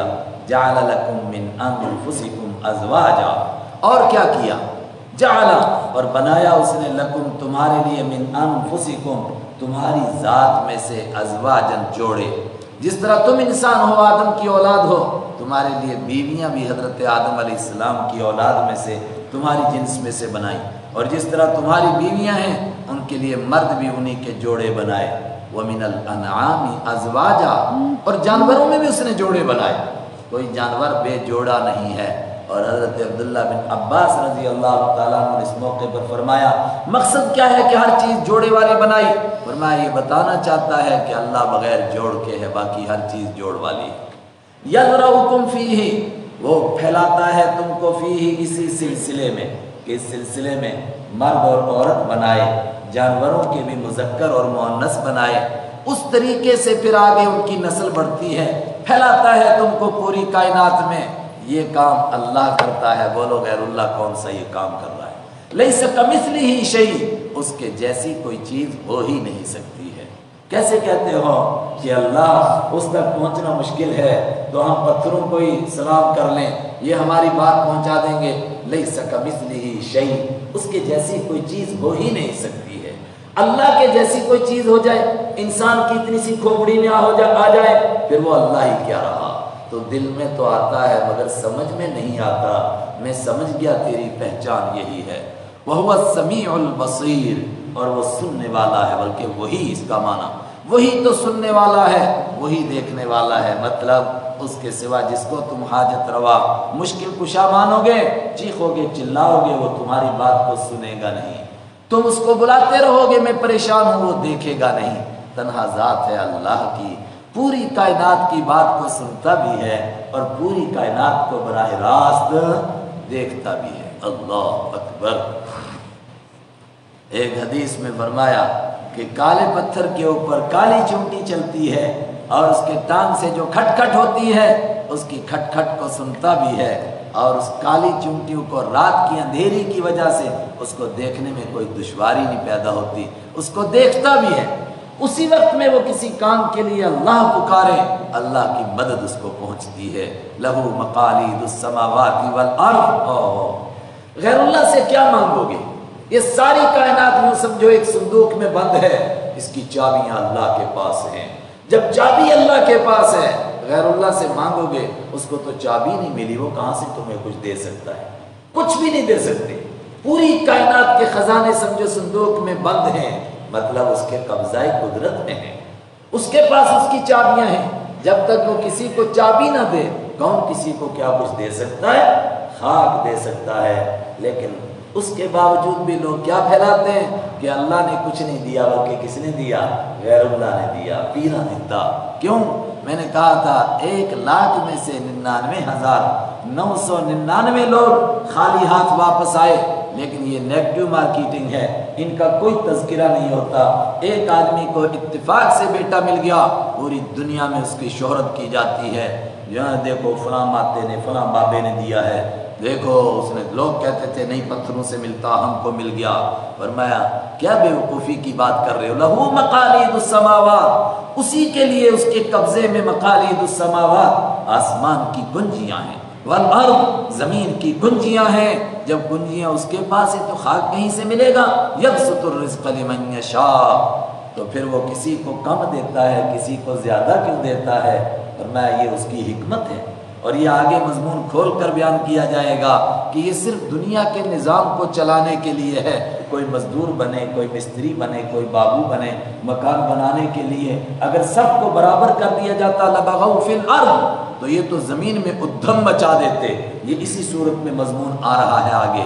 جعل لکم من انفسکم ازواجا، اور کیا کیا؟ جعل، اور بنایا اس نے، لکم تمہارے لیے، من انفسکم تمہاری ذات میں سے، ازواجن جوڑے، جس طرح تم انسان ہو، آدم کی اولاد ہو، تمہارے لیے بیویاں بھی حضرت آدم علیہ السلام کی اولاد میں سے، تمہاری جنس میں سے بنائی، اور جس طرح تمہاری بیویاں ہیں ان کے لیے مرد بھی انہی کے جوڑے بنائے۔ وَمِنَ الْأَنْعَامِ أَزْوَاجًا، اور جانوروں میں بھی اس نے جوڑے بنائے، کوئی جانور بے جوڑا نہیں ہے۔ اور حضرت عبداللہ بن عباس رضی اللہ تعالیٰ عنہ نے اس موقع پر فرمایا مقصد کیا ہے کہ ہر چیز جوڑے والی بنائی؟ فرمایا یہ بتانا چاہتا ہے کہ اللہ بغیر جوڑ کے ہے، باقی ہر چیز جوڑ والی ہے۔ یَذْرَؤُکُمْ فِیہ، وہ پھیلاتا ہے تم کو، فیہ اسی سلسلے میں، کہ اس سلسلے میں مرد اور عورت بنائے، جانوروں کے بھی مذکر اور مؤنث بنائے، اس طریقے سے پھر آگے ان کی نسل بڑھتی ہے، پھیلاتا ہے تم کو پوری کائنات میں۔ یہ کام اللہ کرتا ہے، بولو غیر اللہ کون سا یہ کام کر رہا ہے؟ لیس کمثلہ شیء، اس کے جیسی کوئی چیز ہو ہی نہیں سکتی ہے۔ کیسے کہتے ہو کہ اللہ اس تک پہنچنا مشکل ہے تو ہم پتھروں کو ہی سلام کر لیں، یہ ہماری بات پہنچا دیں گے؟ لیس کمثلہ شیء، اس کے جیسی کوئی چیز ہو ہی نہیں سکتی ہے۔ اللہ کے جیسی کوئی چیز ہو جائے، انسان کی اتنی سی کھوپڑی میں آ جائے، پھر وہ اللہ ہی کیا رہا؟ تو دل میں تو آتا ہے مگر سمجھ میں نہیں آتا۔ میں سمجھ گیا تیری پہچان یہی ہے۔ وَهُوَ السَّمِيعُ الْبَصِيرُ، اور وہ سننے والا ہے، بلکہ وہی اس کا معنی، وہی تو سننے والا ہے، وہی دیکھنے والا ہے، مطلب اس کے سوا جس کو تم حاجت روا مشکل کشا مانو گے، چیخو گے، چلاؤ گے، وہ تمہاری بات کو سنے گا نہیں۔ تم اس کو بلاتے رہو گے میں پریشان ہوں، وہ دیکھے گا نہیں۔ تنہا ذات ہے اللہ کی، پوری کائنات کی بات کو سنتا بھی ہے اور پوری کائنات کو براہ راست دیکھتا بھی ہے۔ اللہ اکبر۔ ایک حدیث میں فرمایا کہ کالے پتھر کے اوپر کالی چونٹی چلتی ہے اور اس کے ٹانگ سے جو کھٹ کھٹ ہوتی ہے اس کی کھٹ کھٹ کو سنتا بھی ہے، اور اس کالی چونٹیوں کو رات کی اندھیری کی وجہ سے اس کو دیکھنے میں کوئی دشواری نہیں پیدا ہوتی، اس کو دیکھتا بھی ہے۔ اسی وقت میں وہ کسی کام کے لیے اللہ پکارے، اللہ کی مدد اس کو پہنچتی ہے۔ لہو مقالید السماوات والارض، غیر اللہ سے کیا مانگو گے؟ یہ ساری کائنات یوں سمجھو ایک صندوق میں بند ہے، اس کی چابیاں اللہ کے پاس ہیں۔ جب چابی اللہ کے پاس ہے، غیر اللہ سے مانگو گے، اس کو تو چابی نہیں ملی، وہ کہاں سے تمہیں کچھ دے سکتا ہے؟ کچھ بھی نہیں دے سکتے۔ پوری کائنات کے خزانے سمجھو صندوق میں بند ہیں، مطلب اس کے قبضہ قدرت میں ہے، اس کے پاس اس کی چابیاں ہیں۔ جب تک وہ کسی کو چابی نہ دے، کون کسی کو کیا کچھ دے سکتا ہے؟ خاک دے سکتا ہے۔ لیکن اس کے باوجود بھی لوگ کیا پھیلاتے ہیں کہ اللہ نے کچھ نہیں دیا، بلکہ کس نے دیا؟ غیر اللہ نے دیا، پیرا دیتا۔ کیوں؟ میں نے کہا تھا ایک لاکھ میں سے ننانوے ہزار نو سو ننانوے لوگ خالی ہاتھ واپس آئے، لیکن یہ نیگیٹو مارکیٹنگ ہے، ان کا کوئی تذکرہ نہیں ہوتا۔ ایک آدمی کو اتفاق سے بیٹا مل گیا، پوری دنیا میں اس کی شہرت کی جاتی ہے، یہاں دیکھو فلاں ماتے نے، فلاں بابے نے دیا ہے، دیکھو اس نے، لوگ کہتے تھے نہیں پتھروں سے ملتا، ہم کو مل گیا۔ فرمایا کیا بے وقوفی کی بات کر رہے ہو؟ لہو مقالید السماوات، اسی کے لیے اس کے قبضے میں مقالید السماوات، آسمان کی گنجیاں ہیں، والارض، زمین کی گنجیاں ہیں۔ جب گنجیاں اس کے پاس ہے تو خاک کہیں سے ملے گا؟ یبسط الرزق لمن یشاء، تو پھر وہ کسی کو کم دیتا ہے، کسی کو زیادہ کیوں دیتا ہے؟ فرمایا یہ اس کی حکمت ہے۔ اور یہ آگے مضمون کھول کر بیان کیا جائے گا کہ یہ صرف دنیا کے نظام کو چلانے کے لیے ہے، کوئی مزدور بنے، کوئی مستری بنے، کوئی بابو بنے، مکان بنانے کے لیے اگر سب کو برابر کر دیا جاتا لبغوا فی الارض، تو یہ تو زمین میں ادھم مچا دیتے۔ یہ اسی صورت میں مضمون آ رہا ہے آگے۔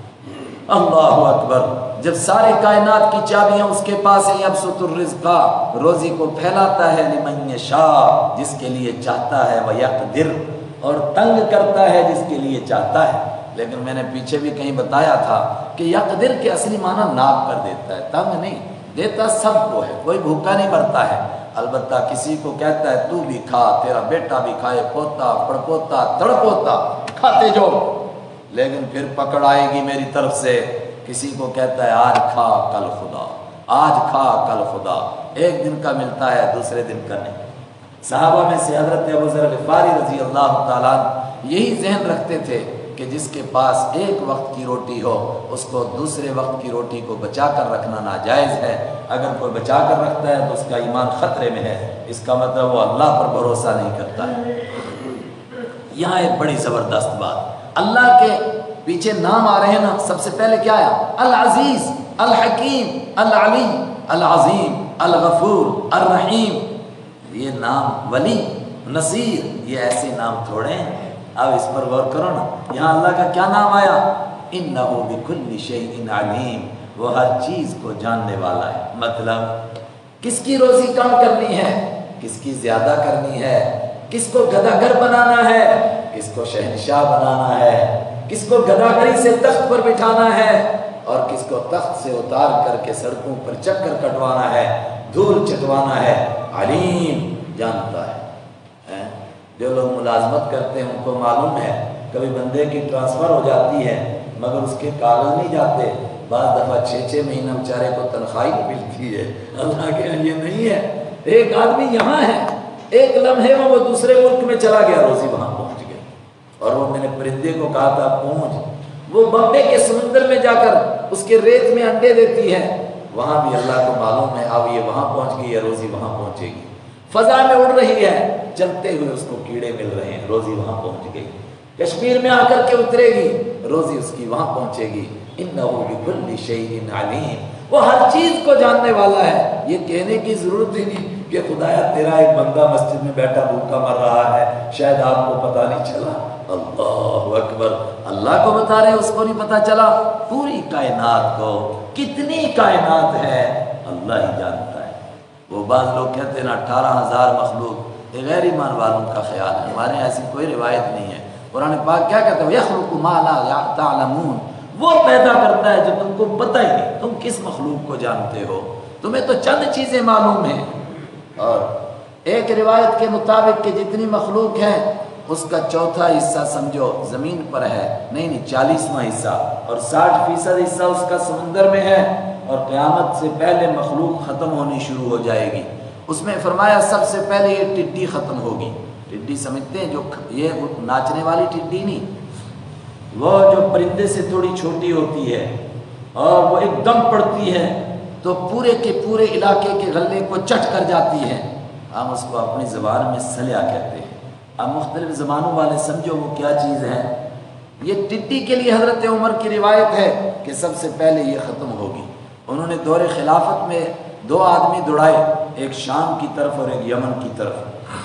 اللہ اکبر۔ جب سارے کائنات کی چابیاں اس کے پاس ہیں، یبسط الرزق، روزی کو پھیلاتا ہے، لمن یشاء، جس کے لیے چاہتا ہے، ویقدر، اور تنگ کرتا ہے جس کے لیے چاہتا ہے۔ لیکن میں نے پیچھے بھی کہیں بتایا تھا کہ یقدر کے اصلی معنی ناپ کر دیتا ہے، تنگ نہیں دیتا، سب کو ہے، کوئی بھوکا نہیں مرتا ہے۔ البتہ کسی کو کہتا ہے تو بھی کھا، تیرا بیٹا بھی کھائے، پوتا پڑپوتا تڑپوتا کھاتے جو، لیکن پھر پکڑ آئے گی میری طرف سے۔ کسی کو کہتا ہے آج کھا کل خدا، آج کھا کل خدا، ایک دن کا ملتا ہے دوسرے دن کا نہیں۔ صحابہ میں سے حضرت ابو ذر غفاری رضی اللہ تعالیٰ یہی ذہن رکھتے تھے کہ جس کے پاس ایک وقت کی روٹی ہو اس کو دوسرے وقت کی روٹی کو بچا کر رکھنا ناجائز ہے۔ اگر کوئی بچا کر رکھتا ہے تو اس کا ایمان خطرے میں ہے، اس کا مطلب وہ اللہ پر بھروسہ نہیں کرتا ہے۔ یہاں ایک بڑی زبردست بات، اللہ کے پیچھے نام آ رہے ہیں نا، سب سے پہلے کیا آیا؟ العزیز، الحکیم، العلی، العظیم، الغفور، الرحیم۔ یہ نام ولی، نصیر، یہ ایسے نام تھوڑے ہیں۔ اب اس پر غور کرو نا، یہاں اللہ کا کیا نام آیا؟ انہ بکل شیء علیم، وہ ہر چیز کو جاننے والا ہے۔ مطلب کس کی روزی کم کرنی ہے، کس کی زیادہ کرنی ہے، کس کو گداگر بنانا ہے، کس کو شہنشاہ بنانا ہے، کس کو گداگری سے تخت پر بٹھانا ہے اور کس کو تخت سے اتار کر کے سڑکوں پر چکر کٹوانا ہے، دھول چٹوانا ہے۔ علیم، جانتا ہے۔ جو لوگ ملازمت کرتے ہیں ان کو معلوم ہے، کبھی بندے کی ٹرانسفر ہو جاتی ہے مگر اس کے کاغذ نہیں جاتے، بعض دفعہ چھ چھ مہینہ بیچارے کو تنخواہ نہیں ملتی ہے۔ اللہ کے یہ نہیں ہے، ایک آدمی یہاں ہے، ایک لمحے میں وہ دوسرے ملک میں چلا گیا، روزی وہاں پہنچ گئی۔ اور وہ میں نے پرندے کو کہا تھا پہنچ، وہ بمبے کے سمندر میں جا کر اس کے ریت میں انڈے دیتی ہے، وہاں بھی اللہ کو معلوم ہے اب یہ وہاں پہنچ گئی ہے، روزی وہاں پہنچے گی۔ فضا میں اڑ رہی ہے، چلتے ہوئے اس کو کیڑے مل رہے ہیں، روزی وہاں پہنچ گئی۔ کشمیر میں آ کر کے اترے گی، روزی اس کی وہاں پہنچے گی۔ انہ بکل شیء علیم، وہ ہر چیز کو جاننے والا ہے۔ یہ کہنے کی ضرورت ہی نہیں کہ خدایا تیرا ایک بندہ مسجد میں بیٹھا بھوکا مر رہا ہے، شاید آپ کو پتہ نہیں چلا۔ اللہ اکبر، اللہ کو بتا رہے اس کو نہیں پتہ چلا؟ پوری کائنات کو، کتنی کائنات ہے اللہ ہی جانتا ہے۔ وہ بعض لوگ کہتے ہیں نا اٹھارہ ہزار مخلوق، یہ غیر ایمان والوں کا خیال ہے، ہمارے ایسی کوئی روایت نہیں ہے۔ قرآن پاک کیا کہتا ہے؟ یخلق ما لا تعلمون، وہ پیدا کرتا ہے جو تم کو پتہ ہی نہیں، تم کس مخلوق کو جانتے ہو، تمہیں تو چند چیزیں معلوم ہیں۔ اور ایک روایت کے مطابق کہ جتنی مخلوق ہے اس کا چوتھا حصہ سمجھو زمین پر ہے، نہیں نہیں چالیسواں حصہ، اور ساٹھ فیصد حصہ اس کا سمندر میں ہے، اور قیامت سے پہلے مخلوق ختم ہونی شروع ہو جائے گی۔ اس میں فرمایا سب سے پہلے یہ ٹڈی ختم ہوگی۔ ٹڈی سمجھتے ہیں جو یہ ناچنے والی ٹڈی نہیں، وہ جو پرندے سے تھوڑی چھوٹی ہوتی ہے اور وہ ایک دم پڑتی ہے تو پورے کے پورے علاقے کے غلے کو چٹ کر جاتی ہے، ہم اس کو اپنی زبان میں سلیا کہتے ہیں۔ اب مختلف زبانوں والے سمجھو وہ کیا چیز ہے۔ یہ ٹڈی کے لیے حضرت عمر کی روایت ہے کہ سب سے پہلے یہ ختم ہوگی۔ انہوں نے دور خلافت میں دو آدمی دوڑائے، ایک شام کی طرف اور ایک یمن کی طرف،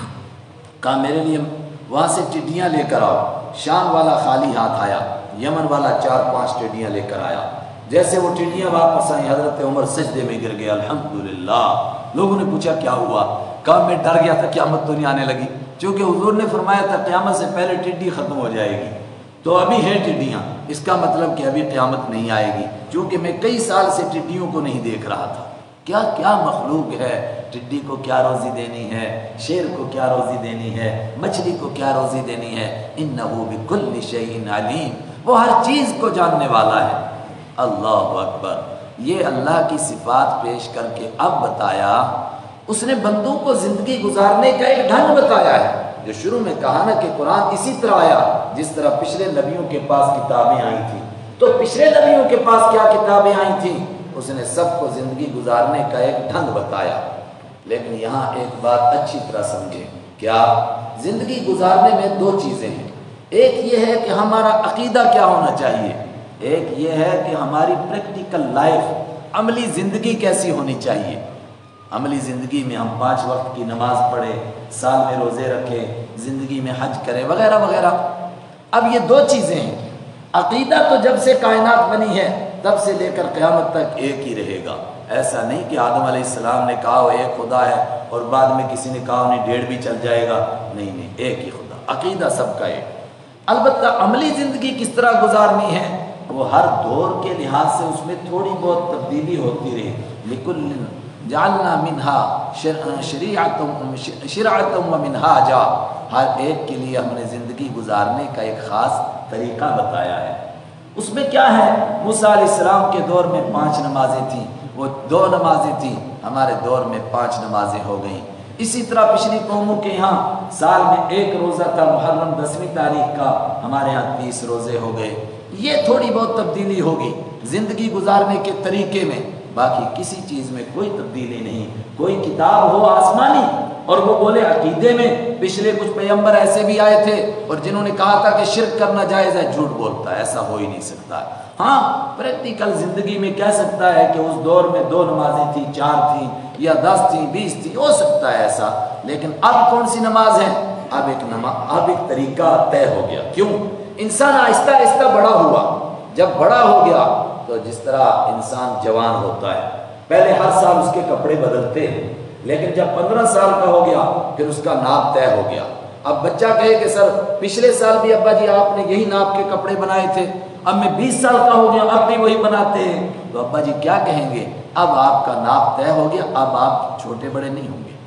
کہا میرے لیے وہاں سے ٹڈیاں لے کر آؤ۔ شام والا خالی ہاتھ آیا، یمن والا چار پانچ ٹڈیاں لے کر آیا۔ جیسے وہ ٹڈیاں واپس آئیں حضرت عمر سجدے میں گر گیا، الحمدللہ۔ لوگوں نے پوچھا کیا ہوا؟ کہا میں ڈر گیا تھا قیامت تو نہیں آنے لگی، چونکہ حضور نے فرمایا تھا قیامت سے پہلے ٹڈی ختم ہو جائے گی، تو ابھی ہیں ٹڈیاں، اس کا مطلب کہ ابھی قیامت نہیں آئے گی، چونکہ میں کئی سال سے ٹڈیوں کو نہیں دیکھ رہا تھا۔ کیا کیا مخلوق ہے، ٹڈی کو کیا روزی دینی ہے، شیر کو کیا روزی دینی ہے، مچھلی کو کیا روزی دینی ہے۔ انہ بکل شیء علیم، وہ ہر چیز کو جاننے والا ہے۔ اللہ اکبر۔ یہ اللہ کی صفات پیش کر کے اب بتایا، اس نے بندوں کو زندگی گزارنے کا ایک ڈھنگ بتایا ہے، جو شروع میں کہا نا کہ قرآن اسی طرح آیا جس طرح پچھلے نبیوں کے پاس کتابیں آئی تھیں۔ تو پچھلے نبیوں کے پاس کیا کتابیں آئی تھیں؟ اس نے سب کو زندگی گزارنے کا ایک ڈھنگ بتایا۔ لیکن یہاں ایک بات اچھی طرح سمجھیں، کیا زندگی گزارنے میں دو چیزیں ہیں، ایک یہ ہے کہ ہمارا عقیدہ کیا ہونا چاہیے، ایک یہ ہے کہ ہماری پریکٹیکل لائف، عملی زندگی کیسی ہونی چاہیے۔ عملی زندگی میں ہم پانچ وقت کی نماز پڑھیں، سال میں روزے رکھیں، زندگی میں حج کریں وغیرہ وغیرہ۔ اب یہ دو چیزیں ہیں، عقیدہ تو جب سے کائنات بنی ہے تب سے لے کر قیامت تک ایک ہی رہے گا۔ ایسا نہیں کہ آدم علیہ السلام نے کہا وہ ایک خدا ہے اور بعد میں کسی نے کہا انہیں ڈیڑھ بھی چل جائے گا، نہیں نہیں، ایک ہی خدا، عقیدہ سب کا ایک۔ البتہ عملی زندگی کس طرح گزارنی ہے، وہ ہر دور کے لحاظ سے اس میں تھوڑی بہت تبدیلی ہوتی رہی۔ لکل جعلنا منہا شریعت شرعۃ و منہاجا، ہر ایک کے لیے ہم نے زندگی گزارنے کا ایک خاص طریقہ بتایا ہے۔ اس میں کیا ہے، موسیٰ علیہ السلام کے دور میں پانچ نمازیں تھیں، وہ دو نمازیں تھیں، ہمارے دور میں پانچ نمازیں ہو گئیں۔ اسی طرح پچھلی قوموں کے یہاں سال میں ایک روزہ تھا محرم دسویں تاریخ کا، ہمارے یہاں تیس روزے ہو گئے۔ یہ تھوڑی بہت تبدیلی ہوگی زندگی گزارنے کے طریقے میں، باقی کسی چیز میں کوئی تبدیلی نہیں۔ کوئی کتاب ہو آسمانی اور وہ بولے عقیدے میں پچھلے کچھ پیغمبر ایسے بھی آئے تھے اور جنہوں نے کہا تھا کہ شرک کرنا جائز ہے، جھوٹ بولتا ہے، ایسا ہو ہی نہیں سکتا۔ ہاں پریکٹیکل زندگی میں کہہ سکتا ہے کہ اس دور میں دو نمازیں تھیں، چار تھیں یا دس تھیں، بیس تھیں، ہو سکتا ہے ایسا، لیکن اب کون سی نماز ہے؟ اب ایک نماز اب ایک طریقہ طے ہو گیا۔ کیوں؟ انسان آہستہ آہستہ بڑا ہوا، جب بڑا ہو گیا تو جس طرح انسان جوان ہوتا ہے، پہلے ہر سال اس کے کپڑے بدلتے ہیں، لیکن جب پندرہ سال کا ہو گیا پھر اس کا ناپ طے ہو گیا۔ اب بچہ کہے کہ سر پچھلے سال بھی ابا جی آپ نے یہی ناپ کے کپڑے بنائے تھے، اب میں بیس سال کا ہو گیا اب بھی وہی بناتے ہیں، تو ابا جی کیا کہیں گے؟ اب آپ کا ناپ طے ہو گیا، اب آپ چھوٹے بڑے نہیں ہوں گے۔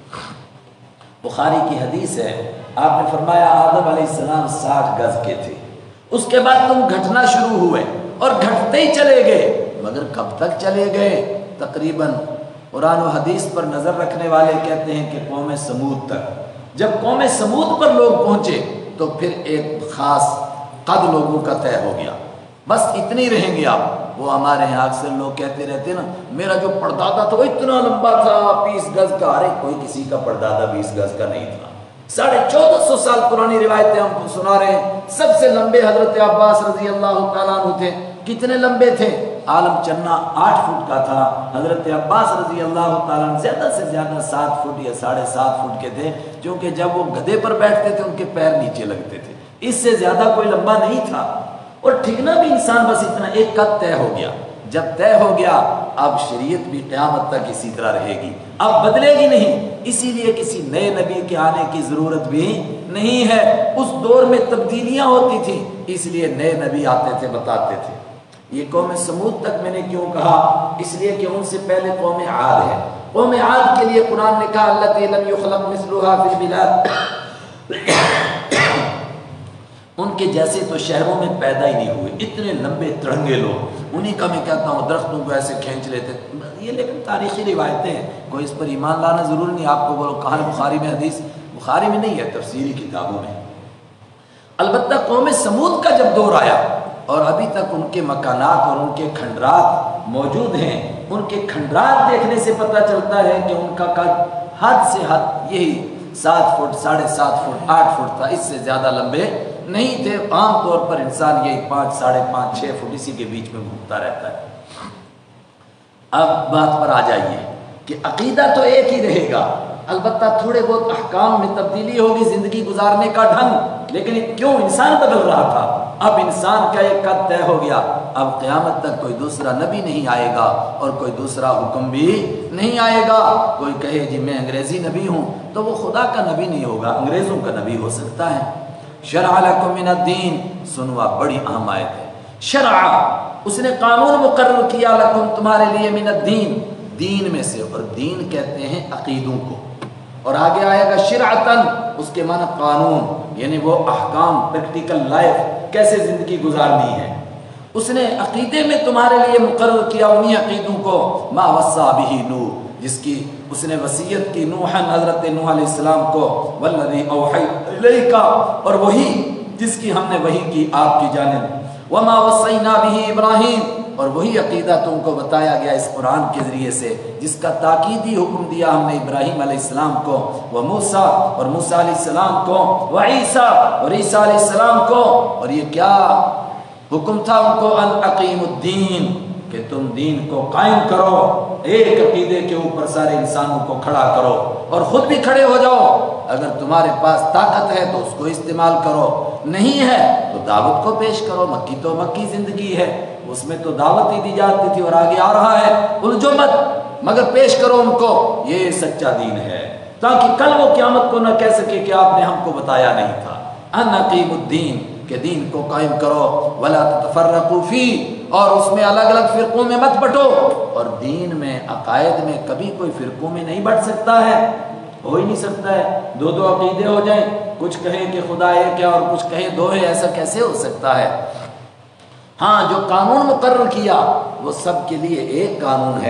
بخاری کی حدیث ہے، آپ نے فرمایا آدم علیہ السلام ساٹھ گز کے تھے، اس کے بعد تم گھٹنا شروع ہوئے اور گھٹتے ہی چلے گئے، مگر کب تک چلے گئے؟ تقریباً قرآن و حدیث پر نظر رکھنے والے کہتے ہیں کہ قوم سمود تک۔ جب قوم سمود پر لوگ پہنچے تو پھر ایک خاص قد لوگوں کا طے ہو گیا، بس اتنی رہیں گے آپ۔ وہ ہمارے یہاں اکثر لوگ کہتے رہتے ہیں نا، میرا جو پردادا تھا وہ اتنا لمبا تھا، بیس گز کا۔ ارے کوئی کسی کا پردادا بیس گز کا نہیں تھا، ساڑھے چودہ سو سال پرانی روایتیں ہم کو سنا رہے ہیں۔ سب سے لمبے حضرت عباس رضی اللہ تعالیٰ عنہ تھے۔ کتنے لمبے تھے؟ عالم چنا آٹھ فٹ کا تھا، حضرت عباس رضی اللہ تعالیٰ عنہ زیادہ سے زیادہ سات فٹ یا ساڑھے سات فٹ کے تھے، کیونکہ جب وہ گدھے پر بیٹھتے تھے ان کے پیر نیچے لگتے تھے، اس سے زیادہ کوئی لمبا نہیں تھا۔ اور ٹھکنا بھی انسان بس اتنا، ایک قد طے ہو گیا۔ جب طے ہو گیا اب شریعت بھی قیامت تک اسی طرح رہے گی، اب بدلے گی نہیں، اسی لیے کسی نئے نبی کے آنے کی ضرورت بھی نہیں ہے۔ اس دور میں تبدیلیاں ہوتی تھیں، اس لیے نئے نبی آتے تھے، بتاتے تھے۔ یہ قوم سمود تک میں نے کیوں کہا؟ اس لیے کہ ان سے پہلے قوم عاد ہے۔ قوم عاد کے لیے قرآن نے کہا التی لم یخلق مثلها فی البلاد، ان کے جیسے تو شہروں میں پیدا ہی نہیں ہوئے، اتنے لمبے تڑنگے لوگ، انہی کا میں کہتا ہوں درختوں کو ایسے کھینچ لیتے یہ۔ لیکن تاریخی روایتیں ہیں، کوئی اس پر ایمان لانا ضروری نہیں۔ آپ کو بولو کہاں بخاری میں حدیث؟ بخاری میں نہیں ہے، تفسیری کتابوں میں۔ البتہ قوم سمود کا جب دور آیا اور ابھی تک ان کے مکانات اور ان کے کھنڈرات موجود ہیں، ان کے کھنڈرات دیکھنے سے پتہ چلتا ہے کہ ان کا قد حد سے حد یہی سات فٹ ساڑھے سات فٹ آٹھ فٹ تھا، اس سے زیادہ لمبے نہیں تھے۔ عام طور پر انسان یہی پانچ ساڑھے پانچ چھ فٹ اسی کے بیچ میں گھومتا رہتا ہے۔ اب بات پر آ جائیے کہ عقیدہ تو ایک ہی رہے گا، البتہ تھوڑے بہت احکام میں تبدیلی ہوگی، زندگی گزارنے کا ڈھنگ، لیکن کیوں انسان بدل رہا تھا۔ اب انسان کا ایک قد طے ہو گیا، اب قیامت تک کوئی دوسرا نبی نہیں آئے گا اور کوئی دوسرا حکم بھی نہیں آئے گا۔ کوئی کہے جی میں انگریزی نبی ہوں تو وہ خدا کا نبی نہیں ہوگا، انگریزوں کا نبی ہو سکتا ہے۔ شرع لکم من الدین، سنوا بڑی اہم آیت ہے۔ شرع، اس نے قانون مقرر کیا، لکم تمہارے لیے، من الدین، دین میں سے، اور دین کہتے ہیں عقیدوں کو، اور آگے آئے گا شرعتن، اس کے معنی قانون، یعنی وہ احکام، پریکٹیکل لائف کیسے زندگی گزارنی ہے۔ اس نے عقیدے میں تمہارے لیے مقرر کیا انہی عقیدوں کو، ما وصا بہ نوح، جس کی اس نے وصیت کی نوح، حضرت نوح علیہ السلام کو، والذی اوحیت الیک، اور وہی جس کی ہم نے وحی کی آپ کی جانب، وما وصینا بہ ابراہیم، اور وہی عقیدہ تم کو بتایا گیا اس قرآن کے ذریعے سے جس کا تاکیدی حکم دیا ہم نے ابراہیم علیہ السلام کو، و موسیٰ، اور موسیٰ علیہ السلام کو، و عیسیٰ، اور عیسیٰ علیہ السلام کو۔ اور یہ کیا حکم تھا ان کو؟ ان اقیموا الدین، کہ تم دین کو قائم کرو، ایک عقیدے کے اوپر سارے انسانوں کو کھڑا کرو، اور خود بھی کھڑے ہو جاؤ۔ اگر تمہارے پاس طاقت ہے تو اس کو استعمال کرو، نہیں ہے تو دعوت کو پیش کرو۔ مکی تو مکی زندگی ہے، اس میں تو دعوت ہی دی جاتی تھی، اور آگے آ رہا ہے الجھو مت، مگر پیش کرو ان کو، یہ سچا دین ہے، تاکہ کل وہ قیامت کو نہ کہہ سکے کہ آپ نے ہم کو بتایا نہیں تھا۔ ان اقیموا الدین، کہ دین کو قائم کرو، ولا تتفرقوا فی، اور اس میں الگ الگ فرقوں میں مت بٹو۔ اور دین میں، عقائد میں کبھی کوئی فرقوں میں نہیں بٹ سکتا ہے، ہو ہی نہیں سکتا ہے۔ دو دو عقیدے ہو جائیں، کچھ کہیں کہ خدا ایک ہے اور کچھ کہیں دو ہے، ایسا کیسے ہو سکتا ہے؟ ہاں جو قانون مقرر کیا وہ سب کے لیے ایک قانون ہے،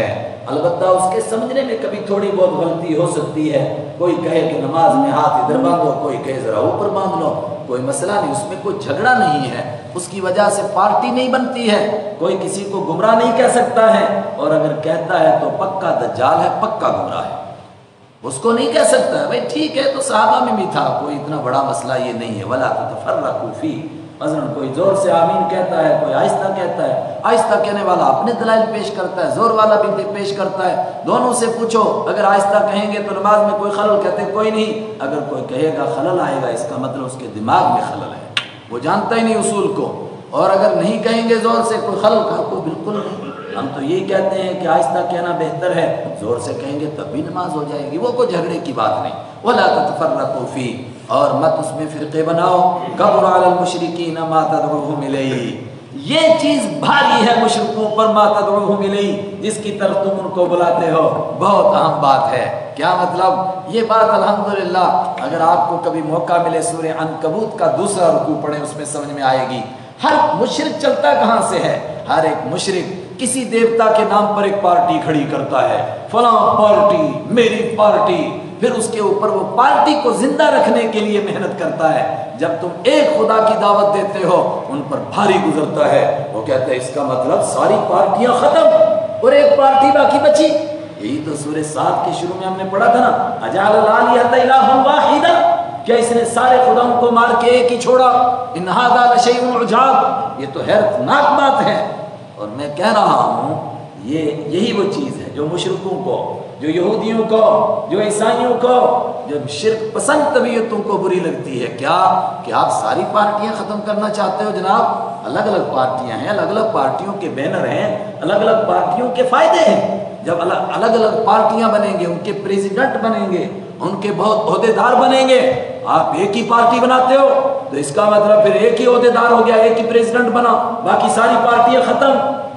البتہ اس کے سمجھنے میں کبھی تھوڑی بہت غلطی ہو سکتی ہے. کوئی کہے کہ نماز میں ہاتھ ادھر باندھو، کوئی کہے ذرا اوپر باندھ لو، کوئی مسئلہ نہیں، اس میں کوئی جھگڑا نہیں ہے. اس کی وجہ سے پارٹی نہیں بنتی ہے. کوئی کسی کو گمراہ نہیں کہہ سکتا ہے، اور اگر کہتا ہے تو پکا دجال ہے، پکا گمراہ ہے. اس کو نہیں کہہ سکتا ہے. بھائی ٹھیک ہے، تو صحابہ میں بھی تھا، کوئی اتنا بڑا مسئلہ یہ نہیں ہے. وَلَا تَتَفَرَّقُوا فِيهِ. مثلاً کوئی زور سے آمین کہتا ہے، کوئی آہستہ کہتا ہے. آہستہ کہنے والا اپنے دلائل پیش کرتا ہے، زور والا بھی پیش کرتا ہے. دونوں سے پوچھو، اگر آہستہ کہیں گے تو نماز میں کوئی خلل، کہتے کوئی نہیں. اگر کوئی کہے گا خلل آئے گا، اس کا مطلب اس کے دماغ میں خلل ہے، وہ جانتا ہی نہیں اصول کو. اور اگر نہیں کہیں گے زور سے کوئی خلل کا، کوئی بالکل نہیں. ہم تو یہی کہتے ہیں کہ آہستہ کہنا بہتر ہے، زور سے کہیں گے تب بھی نماز ہو جائے گی. وہ کوئی جھگڑے کی بات نہیں. وَلَا تَتَفَرَّقُوا فِيهِ. اور مت اس میں فرقے بناؤ. کبر علی الْمُشْرِكِينَ مَا تَدْعُوهُمْ إِلَيْهِ. یہ چیز بھاری ہے مشرکوں پر، مَا تَدْعُوهُمْ إِلَيْهِ، جس کی طرف تم ان کو بلاتے ہو. بہت اہم بات ہے. کیا مطلب؟ یہ بات الحمدللہ اگر آپ کو کبھی موقع ملے سورہ عنکبوت کا دوسرا رکوع پڑھیں، اس میں سمجھ میں آئے گی. ہر مشرک چلتا کہاں سے ہے؟ ہر ایک مشرک کسی دیوتا کے نام پر ایک پارٹی کھڑی کرتا ہے. فلاں پارٹی، میری پارٹی. پھر اس کے اوپر وہ پارٹی کو زندہ رکھنے کے لیے محنت کرتا ہے. جب تم ایک خدا کی دعوت دیتے ہو، ان پر بھاری گزرتا ہے. وہ کہتے ہیں اس کا مطلب ساری پارٹیاں ختم اور ایک پارٹی باقی بچی. یہی تو سورہ سات کے شروع میں ہم نے پڑھا تھا نا، اجعل الآلہۃ الہا واحدا. کیا اس نے سارے خداؤں کو مار کے ایک ہی چھوڑا؟ ان ھذا لشیء عجاب. یہ تو حیرتناک بات ہے. اور میں کہہ رہا ہوں یہ یہی وہ چیز ہے جو مشرکوں کو، جو یہودیوں کو، جو عیسائیوں کو، جو شرک پسند طبیعتوں کو بری لگتی ہے. کیا کہ آپ ساری پارٹیاں ختم کرنا چاہتے ہو؟ جناب الگ الگ پارٹیاں ہیں، الگ الگ پارٹیوں کے بینر ہیں، الگ الگ پارٹیوں کے فائدے ہیں. جب الگ الگ الگ پارٹیاں بنیں گے، ان کے پریزیڈنٹ بنیں گے، ان کے بہت عہدے دار بنیں گے. آپ ایک ہی پارٹی بناتے ہو تو اس کا مطلب پھر ایک ہی عہدے دار ہو گیا، ایک ہی پریزیڈنٹ بنا، باقی ساری پارٹیاں ختم.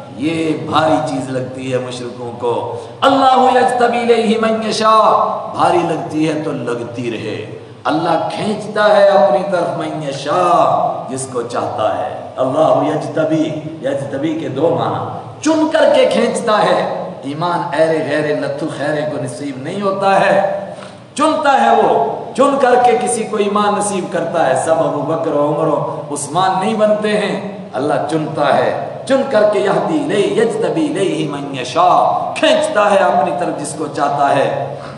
یہ بھاری چیز لگتی ہے مشرکوں کو. اللہ یجتبی الیہ من یشاء. بھاری لگتی ہے تو لگتی رہے. اللہ کھینچتا ہے اپنی طرف من یشاء، جس کو چاہتا ہے. اللہ یجتبی، یجتبی کے دو معنی، چن کر کے کھینچتا ہے. ایمان ایرے غیرے نتھو خیرے کو نصیب نہیں ہوتا ہے، چنتا ہے. وہ چن کر کے کسی کو ایمان نصیب کرتا ہے. سب ابو بکر و عمر و عثمان نہیں بنتے ہیں، اللہ چنتا ہے. چن کر کے یہدی الیہ یجتبی الیہ من یشاء، کھینچتا ہے اپنی طرف جس کو چاہتا ہے.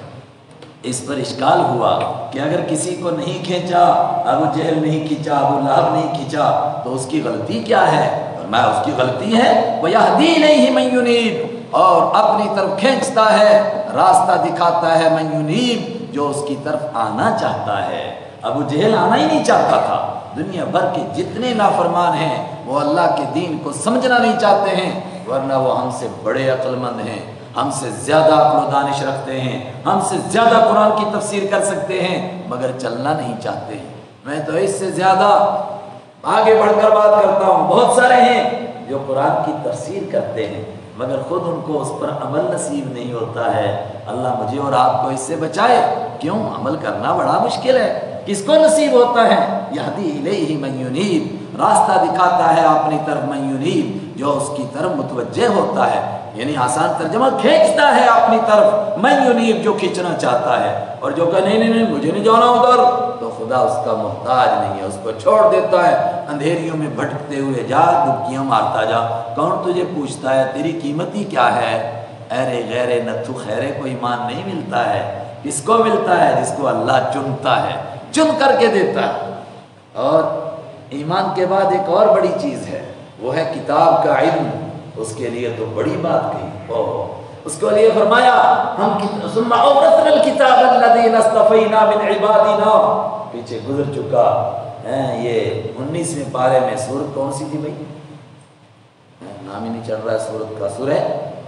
اس پر اشکال ہوا کہ اگر کسی کو نہیں کھینچا، ابو جہل نہیں کھینچا، ابو لہب نہیں کھینچا، تو اس کی غلطی کیا ہے؟ فرمایا اس کی غلطی ہے وَيَهْدِي إِلَيْهِ مَن يُنِيبُ، اور اپنی طرف کھینچتا ہے، راستہ دکھاتا ہے من يُنِيبُ، جو اس کی طرف آنا چاہتا ہے. ابو جہل آنا ہی نہیں چاہتا تھا. دنیا بھر کے جتنے نافرمان ہیں وہ اللہ کے دین کو سمجھنا نہیں چاہتے ہیں، ورنہ وہ ہم سے بڑے عقل مند ہیں، ہم سے زیادہ عقل و دانش رکھتے ہیں، ہم سے زیادہ قرآن کی تفسیر کر سکتے ہیں، مگر چلنا نہیں چاہتے ہیں. میں تو اس سے زیادہ آگے بڑھ کر بات کرتا ہوں. بہت سارے ہیں جو قرآن کی تفسیر کرتے ہیں مگر خود ان کو اس پر عمل نصیب نہیں ہوتا ہے. اللہ مجھے اور آپ کو اس سے بچائے. کیوں؟ عمل کرنا بڑا مشکل ہے. کس کو نصیب ہوتا ہے؟ یہدی الیہ من یونیب، راستہ دکھاتا ہے اپنی طرف من یونیب، جو اس کی طرف متوجہ ہوتا ہے. یعنی آسان ترجمہ کھینچتا ہے اپنی طرف من یونیب، جو کھینچنا چاہتا ہے. اور جو کہ نہیں نہیں نہیں مجھے نہیں جانا ادھر، تو خدا اس کا محتاج نہیں ہے، اس کو چھوڑ دیتا ہے اندھیریوں میں بھٹکتے ہوئے. جا ڈبکیاں مارتا جا، کون تجھے پوچھتا ہے تیری قیمت ہی کیا ہے؟ ارے غیرے نتھو خیرے کو ایمان نہیں ملتا ہے. کس کو ملتا ہے؟ جس کو اللہ چنتا ہے، چن کر کے دیتا ہے. اور ایمان کے بعد ایک اور بڑی چیز ہے، وہ ہے کتاب کا علم. اس کے لیے تو بڑی بات کہی. اوہ اس کے لیے فرمایا ہم ثم اورثنا الکتاب الذین اصطفینا من عبادنا. پیچھے گزر چکا ہے یہ انیسویں پارے میں. سورت کون سی تھی بھائی؟ نام ہی نہیں چل رہا ہے سورت کا. سورہ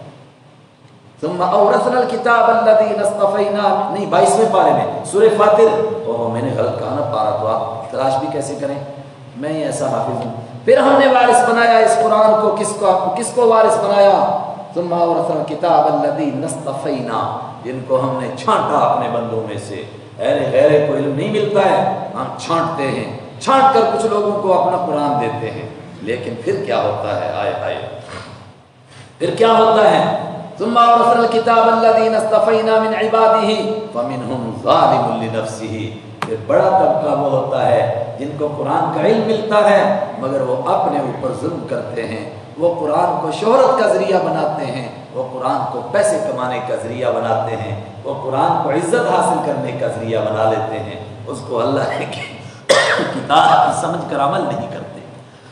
ثم اورثنا الکتاب الذین اصطفینا، نہیں بائیسویں پارے میں سورہ فاطر. اوہ میں نے غلط کہا نا پارا، تو آپ تلاش بھی کیسے کریں، میں ایسا حافظ ہوں. پھر ہم نے وارث بنایا اس قرآن کو. کس کو کس کو وارث بنایا؟ ثم اورثنا الکتاب الذین اصطفینا، جن کو ہم نے چھانٹا اپنے بندوں میں سے. ارے غیرے کو علم نہیں ملتا ہے، ہم چھانٹتے ہیں، چھانٹ کر کچھ لوگوں کو اپنا قرآن دیتے ہیں. لیکن پھر کیا ہوتا ہے؟ آئے آئے پھر کیا ہوتا ہے؟ ثم اورثنا الكتاب الذين اصطفينا من عباده فمنهم ظالم لنفسه. پھر بڑا طبقہ وہ ہوتا ہے جن کو قرآن کا علم ملتا ہے مگر وہ اپنے اوپر ظلم کرتے ہیں. وہ قرآن کو شہرت کا ذریعہ بناتے ہیں, وہ قرآن کو پیسے کمانے کا ذریعہ بناتے ہیں, وہ قرآن کو عزت حاصل کرنے کا ذریعہ بنا لیتے ہیں. اس کو اللہ کی کتاب سمجھ کر عمل نہیں کرتے.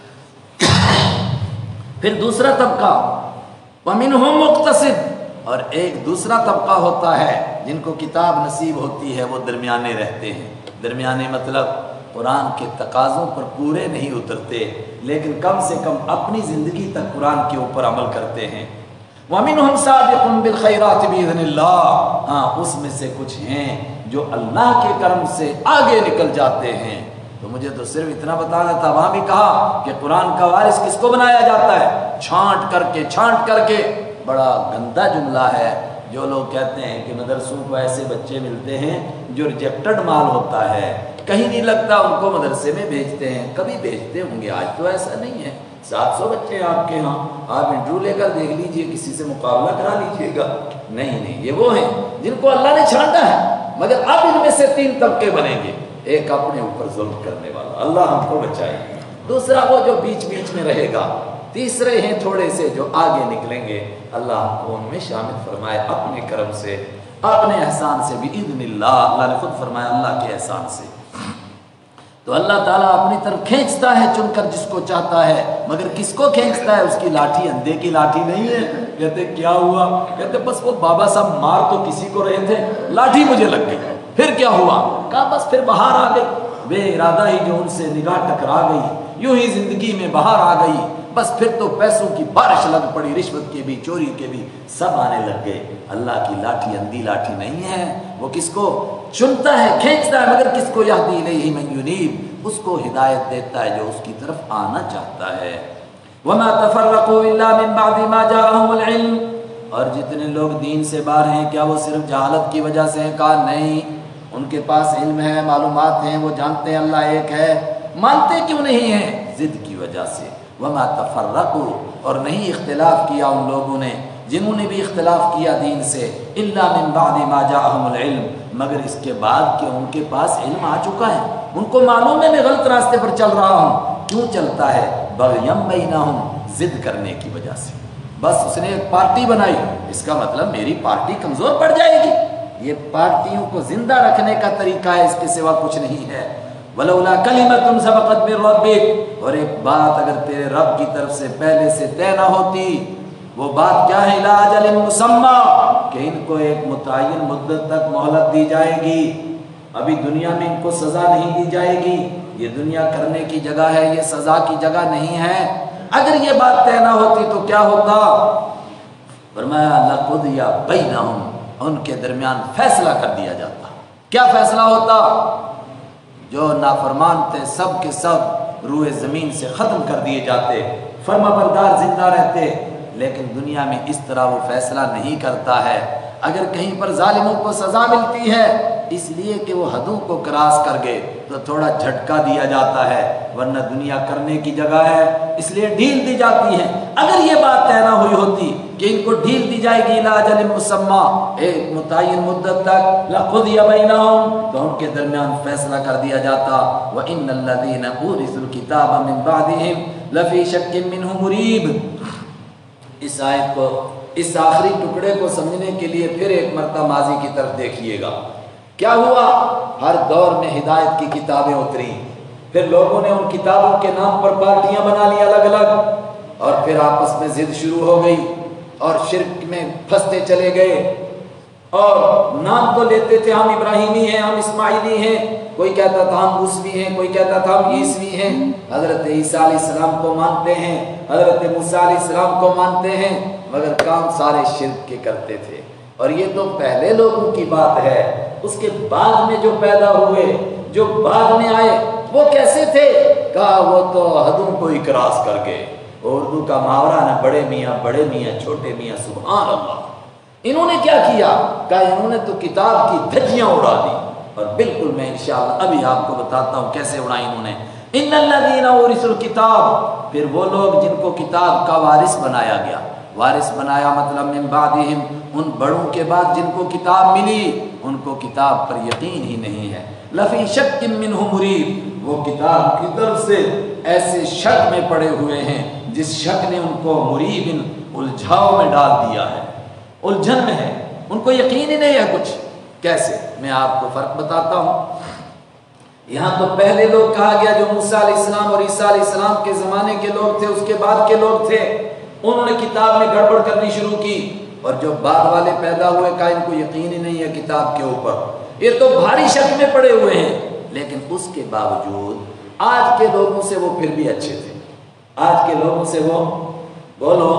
پھر دوسرا طبقہ وَمِنْهُمْ مُقْتَصِدٌ, اور ایک دوسرا طبقہ ہوتا ہے جن کو کتاب نصیب ہوتی ہے, وہ درمیانے رہتے ہیں. درمیانے مطلب قرآن کے تقاضوں پر پورے نہیں اترتے لیکن کم سے کم اپنی زندگی تک قرآن کے اوپر عمل کرتے ہیں. وَمِنْهُمْ سَابِقٌ بِالْخَيْرَاتِ بِإِذْنِ اللَّهِ, ہاں اس میں سے کچھ ہیں جو اللہ کے کرم سے آگے نکل جاتے ہیں. تو مجھے تو صرف اتنا بتانا تھا, وہاں بھی کہا کہ قرآن کا وارث کس کو بنایا جاتا ہے, چھانٹ کر کے چھانٹ کر کے. بڑا گندا جملہ ہے. جو لوگ کہتے ہیں کہ مدرسوں کو ایسے بچے ملتے ہیں جو ریجیکٹڈ مال ہوتا ہے, کہیں نہیں لگتا, ان کو مدرسے میں بھیجتے ہیں. کبھی بھیجتے ہوں گے, آج تو ایسا نہیں ہے. سات سو بچے ہیں آپ کے ہاں, آپ انٹرویو لے کر دیکھ لیجئے, کسی سے مقابلہ کرا لیجئے گا. نہیں نہیں, یہ وہ ہیں جن کو اللہ نے چھانٹا ہے. مگر اب ان میں سے تین طبقے بنیں گے. ایک اپنے اوپر ظلم کرنے والا, اللہ ہم کو بچائے. دوسرا وہ جو بیچ بیچ میں رہے گا. تیسرے ہیں تھوڑے سے جو آگے نکلیں گے. اللہ ہم کو ان میں شامل فرمائے اپنے کرم سے, اپنے احسان سے بھی اذن اللہ. اللہ نے خود فرمایا اللہ کے احسان سے. تو اللہ تعالیٰ اپنی طرف کھینچتا ہے چن کر جس کو چاہتا ہے, مگر کس کو کھینچتا ہے؟ اس کی لاٹھی اندھے کی لاٹھی نہیں ہے. کہتے کیا ہوا؟ کہتے بس وہ بابا صاحب مار تو کسی کو رہے تھے, لاٹھی مجھے لگ گئی. پھر کیا ہوا؟ کہا بس پھر بہار آ گئی. بے ارادہ ہی جو ان سے نگاہ ٹکرا گئی, یوں ہی زندگی میں بہار آ گئی. بس پھر تو پیسوں کی بارش لگ پڑی, رشوت کے بھی چوری کے بھی سب آنے لگ گئے. اللہ کی لاٹھی اندھی لاٹھی نہیں ہے. وہ کس کو چنتا ہے, کھینچتا ہے, مگر کس کو یہدی الیہ من ینیب, اس کو ہدایت دیتا ہے جو اس کی طرف آنا چاہتا ہے. وما تفرقوا الا من بعد ما جاءهم العلم, اور جتنے لوگ دین سے باہر ہیں کیا وہ صرف جہالت کی وجہ سے ہیں؟ کہا نہیں, ان کے پاس علم ہے, معلومات ہیں, وہ جانتے ہیں اللہ ایک ہے, مانتے کیوں نہیں ہیں؟ ضد کی وجہ سے. وما تفرقوا, اور نہیں اختلاف کیا ان لوگوں نے جنہوں نے بھی اختلاف کیا دین سے, الا من بعد ما جاءهم العلم, مگر اس کے بعد کہ ان کے پاس علم آ چکا ہے, ان کو معلوم ہے میں غلط راستے پر چل رہا ہوں. کیوں چلتا ہے؟ بغیم بینہم, ضد کرنے کی وجہ سے. بس اس نے ایک پارٹی بنائی, اس کا مطلب میری پارٹی کمزور پڑ جائے گی. یہ پارٹیوں کو زندہ رکھنے کا طریقہ ہے, اس کے سوا کچھ نہیں ہے. ولولا کلمۃ سبقت من ربک, اور ایک بات اگر تیرے رب کی طرف سے پہلے سے طے نہ ہوتی, وہ بات کیا ہے؟ الی اجل مسمی, کہ ان کو ایک متعین مدت تک مہلت دی جائے گی. ابھی دنیا میں ان کو سزا نہیں دی جائے گی, یہ دنیا کرنے کی جگہ ہے, یہ سزا کی جگہ نہیں ہے. اگر یہ بات طے نہ ہوتی تو کیا ہوتا؟ فرمایا لقضی بینہم, ان کے درمیان فیصلہ کر دیا جاتا. کیا فیصلہ ہوتا؟ جو نافرمان تھے سب کے سب روئے زمین سے ختم کر دیے جاتے, فرما بردار زندہ رہتے. لیکن دنیا میں اس طرح وہ فیصلہ نہیں کرتا ہے. اگر کہیں پر ظالموں کو سزا ملتی ہے اس لیے کہ وہ حدوں کو کراس کر گئے تو تھوڑا جھٹکا دیا جاتا ہے, ورنہ دنیا کرنے کی جگہ ہے اس لیے ڈھیل دی جاتی ہے. اگر یہ بات طے نہ ہوئی ہوتی کہ ان کو ڈھیل دی جائے گی الی اجل مسمی, ایک متعین مدت تک, لقضی بینہم, تو ان کے درمیان فیصلہ کر دیا جاتا. وان الذین اورثوا الکتاب من بعدہم لفی شک منہ مریب. اس آیت کو, اس آخری ٹکڑے کو سمجھنے کے لیے پھر ایک مرتبہ ماضی کی طرف دیکھیے گا. کیا ہوا؟ ہر دور میں ہدایت کی کتابیں اتری, پھر لوگوں نے ان کتابوں کے نام پر پارٹیاں بنا لی الگ الگ, اور پھر آپس میں ضد شروع ہو گئی اور شرک میں پھنستے چلے گئے. اور نام تو لیتے تھے ہم ابراہیمی ہیں, ہم اسماعیلی ہیں, کوئی کہتا تھا ہم موسوی ہیں, کوئی کہتا تھا ہم عیسوی ہیں. حضرت عیسیٰ علیہ السلام کو مانتے ہیں, حضرت موسیٰ علیہ السلام کو مانتے ہیں, مگر کام سارے شرک کے کرتے تھے. اور یہ تو پہلے لوگوں کی بات ہے. اس کے بعد میں جو پیدا ہوئے, جو بعد میں آئے, وہ کیسے تھے؟ کہا وہ تو حدوں کو اکراس کر گئے. اردو کا محاورہ نا, بڑے میاں بڑے میاں چھوٹے میاں, سبحان اللہ. انہوں نے کیا کیا؟ کہا انہوں نے تو کتاب کی دھجیاں اڑا دی. اور بالکل میں انشاءاللہ ابھی آپ کو بتاتا ہوں کیسے اڑائی انہوں نے. ان الذین اورثوا الکتاب, پھر وہ لوگ جن کو کتاب کا وارث بنایا گیا. وارث بنایا مطلب من بعدہم، ان بڑوں کے بعد جن کو کتاب ملی ان کو کتاب پر یقین ہی نہیں ہے۔ لفی شک منہ مریب، وہ کتاب کی طرف سے ایسے شک میں پڑے ہوئے ہیں جس شک نے ان کو مریب الجھاؤ میں ڈال دیا ہے، الجھن میں ہے، ان کو یقین ہی نہیں ہے کچھ۔ کیسے؟ میں آپ کو فرق بتاتا ہوں۔ یہاں تو پہلے لوگ کہا گیا جو موسیٰ علیہ السلام اور عیسیٰ علیہ السلام کے زمانے کے لوگ تھے، اس کے بعد کے لوگ تھے، انہوں نے کتاب میں گڑبڑ کرنی شروع کی، اور جو بعد والے پیدا ہوئے کہا ان کو یقین ہی نہیں ہے کتاب کے اوپر، یہ تو بھاری شک میں پڑے ہوئے ہیں۔ لیکن اس کے باوجود آج کے لوگوں سے وہ پھر بھی اچھے تھے، آج کے لوگوں سے وہ بولو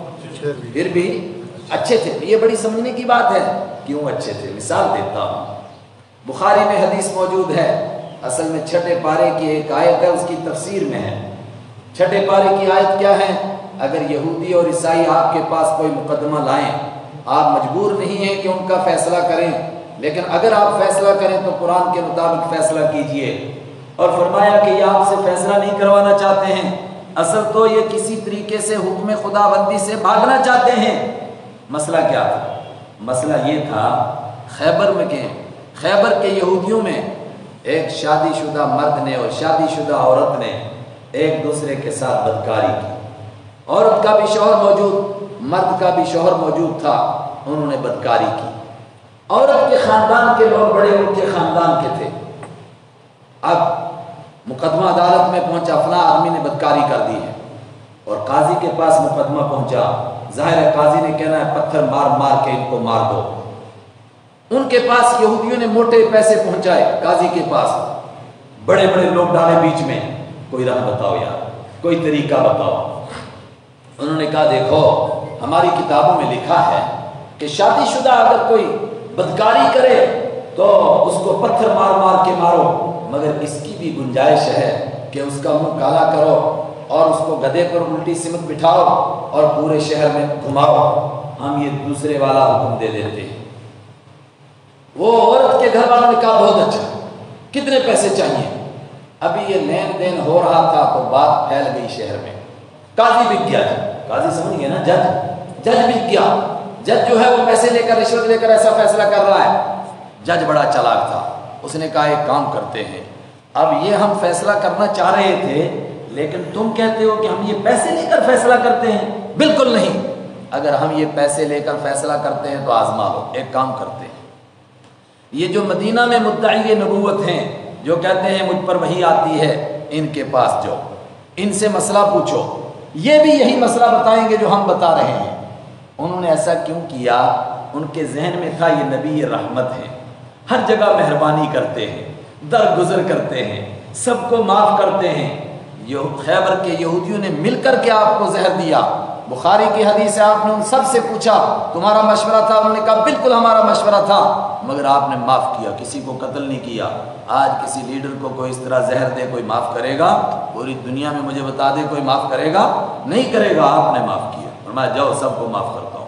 پھر بھی اچھے تھے۔ یہ بڑی سمجھنے کی بات ہے، کیوں اچھے تھے؟ مثال دیتا ہوں، بخاری میں حدیث موجود ہے، اصل میں چھٹے پارے کی ایک آیت ہے، اس کی تفسیر میں ہے۔ چھٹے پارے کی آیت کیا ہے؟ اگر یہودی اور عیسائی آپ کے پاس کوئی مقدمہ لائیں، آپ مجبور نہیں ہیں کہ ان کا فیصلہ کریں، لیکن اگر آپ فیصلہ کریں تو قرآن کے مطابق فیصلہ کیجئے۔ اور فرمایا کہ یہ آپ سے فیصلہ نہیں کروانا چاہتے ہیں، اصل تو یہ کسی طریقے سے حکم خدا بندی سے بھاگنا چاہتے ہیں۔ مسئلہ کیا تھا؟ مسئلہ یہ تھا خیبر میں کہ خیبر کے یہودیوں میں ایک شادی شدہ مرد نے اور شادی شدہ عورت نے ایک دوسرے کے ساتھ بدکاری کی۔ عورت کا بھی شوہر موجود، مرد کا بھی شوہر موجود تھا، انہوں نے بدکاری کی۔ عورت کے خاندان کے لوگ بڑے ان کے خاندان کے تھے۔ اب مقدمہ عدالت میں پہنچا، فلاں آدمی نے بدکاری کر دی ہے، اور قاضی کے پاس مقدمہ پہنچا، ظاہر ہے قاضی نے کہنا ہے پتھر مار مار کے ان کو مار دو۔ ان کے پاس یہودیوں نے موٹے پیسے پہنچائے، قاضی کے پاس بڑے بڑے لوگ ڈالے بیچ میں، کوئی راہ بتاؤ یار، کوئی طریقہ بتاؤ۔ انہوں نے کہا دیکھو ہماری کتابوں میں لکھا ہے کہ شادی شدہ اگر کوئی بدکاری کرے تو اس کو پتھر مار مار کے مارو، مگر اس کی بھی گنجائش ہے کہ اس کا منہ کالا کرو اور اس کو گدھے پر الٹی سمت بٹھاؤ اور پورے شہر میں گھماؤ، ہم یہ دوسرے والا حکم دے دیتے ہیں۔ وہ عورت کے گھر والوں نے کہا بہت اچھا، کتنے پیسے چاہیے؟ ابھی یہ لین دین ہو رہا تھا تو بات پھیل گئی شہر میں، قاضی بک گیا، قاضی سمجھ گئے نا، جج جج بک گیا۔ جج جو ہے وہ پیسے لے کر رشوت لے کر ایسا فیصلہ کر رہا ہے۔ جج بڑا چالاک تھا، اس نے کہا ایک کام کرتے ہیں، اب یہ ہم فیصلہ کرنا چاہ رہے تھے لیکن تم کہتے ہو کہ ہم یہ پیسے لے کر فیصلہ کرتے ہیں، بالکل نہیں، اگر ہم یہ پیسے لے کر فیصلہ کرتے ہیں تو آزما لو، ایک کام کرتے ہیں، یہ جو مدینہ میں مدعی نبوت ہیں جو کہتے ہیں مجھ پر وحی آتی ہے، ان کے پاس جاؤ، ان سے مسئلہ پوچھو، یہ بھی یہی مسئلہ بتائیں گے جو ہم بتا رہے ہیں۔ انہوں نے ایسا کیوں کیا؟ ان کے ذہن میں تھا یہ نبی رحمت ہے، ہر جگہ مہربانی کرتے ہیں، درگزر کرتے ہیں، سب کو معاف کرتے ہیں۔ یہ خیبر کے یہودیوں نے مل کر کے آپ کو زہر دیا۔ بخاری کی حدیث ہے، آپ نے ان سب سے پوچھا تمہارا مشورہ تھا؟ انہوں نے کہا بالکل ہمارا مشورہ تھا، مگر آپ نے معاف کیا، کسی کو قتل نہیں کیا۔ آج کسی لیڈر کو کوئی اس طرح زہر دے، کوئی معاف کرے گا؟ پوری دنیا میں مجھے بتا دے کوئی معاف کرے گا؟ نہیں کرے گا۔ آپ نے معاف کیا، فرمایا جاؤ سب کو معاف کرتا ہوں۔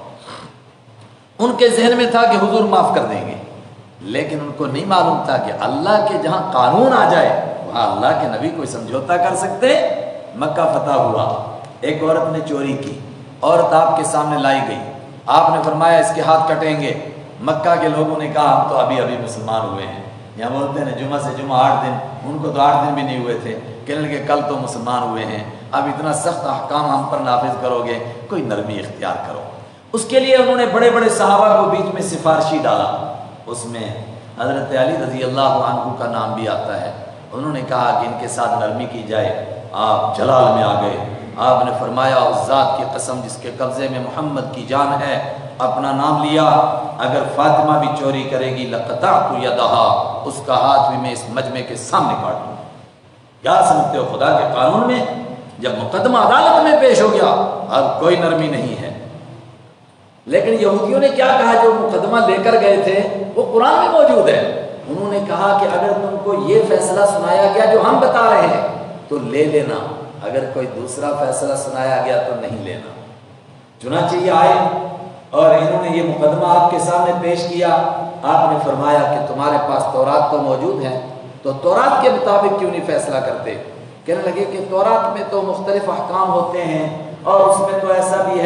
ان کے ذہن میں تھا کہ حضور معاف کر دیں گے، لیکن ان کو نہیں معلوم تھا کہ اللہ کے جہاں قانون آ جائے وہاں اللہ کے نبی کوئی سمجھوتا کر سکتے؟ مکہ فتح ہوا، ایک عورت نے چوری کی، عورت آپ کے سامنے لائی گئی، آپ نے فرمایا اس کے ہاتھ کٹیں گے۔ مکہ کے لوگوں نے کہا ہم تو ابھی ابھی مسلمان ہوئے ہیں، یہاں بولتے ہیں جمعہ سے جمعہ آٹھ دن، ان کو تو آٹھ دن بھی نہیں ہوئے تھے، کہنے لگے کل تو مسلمان ہوئے ہیں، اب اتنا سخت احکام ہم پر نافذ کرو گے، کوئی نرمی اختیار کرو۔ اس کے لیے انہوں نے بڑے بڑے صحابہ کو بیچ میں سفارشی ڈالا، اس میں حضرت علی رضی اللہ عنہ کا نام بھی آتا ہے۔ انہوں نے کہا کہ ان کے ساتھ نرمی کی جائے، آپ جلال میں آ گئے، آپ نے فرمایا اس ذات کی قسم جس کے قبضے میں محمد کی جان ہے، اپنا نام لیا، اگر فاطمہ بھی چوری کرے گی لقطعت یدہا، اس کا ہاتھ بھی میں اس مجمع کے سامنے کاٹ دوں۔ کیا سمجھتے ہو خدا کے قانون میں جب مقدمہ عدالت میں پیش ہو گیا اب کوئی نرمی نہیں ہے؟ لیکن یہودیوں نے کیا کہا؟ جو مقدمہ لے کر گئے تھے وہ قرآن میں موجود ہے، انہوں نے کہا کہ اگر تم کو یہ فیصلہ سنایا گیا جو ہم بتا رہے ہیں تو لے لینا، اگر کوئی دوسرا فیصلہ سنایا گیا تو نہیں لینا۔ چنانچہ یہ آئے اور انہوں نے یہ مقدمہ آپ کے سامنے پیش کیا، آپ نے فرمایا کہ تمہارے پاس تورات تو موجود ہے، تو تورات کے مطابق کیوں نہیں فیصلہ کرتے؟ کہنے لگے کہ تورات میں تو مختلف احکام ہوتے ہیں اور اس میں تو ایسا بھی ہے کہ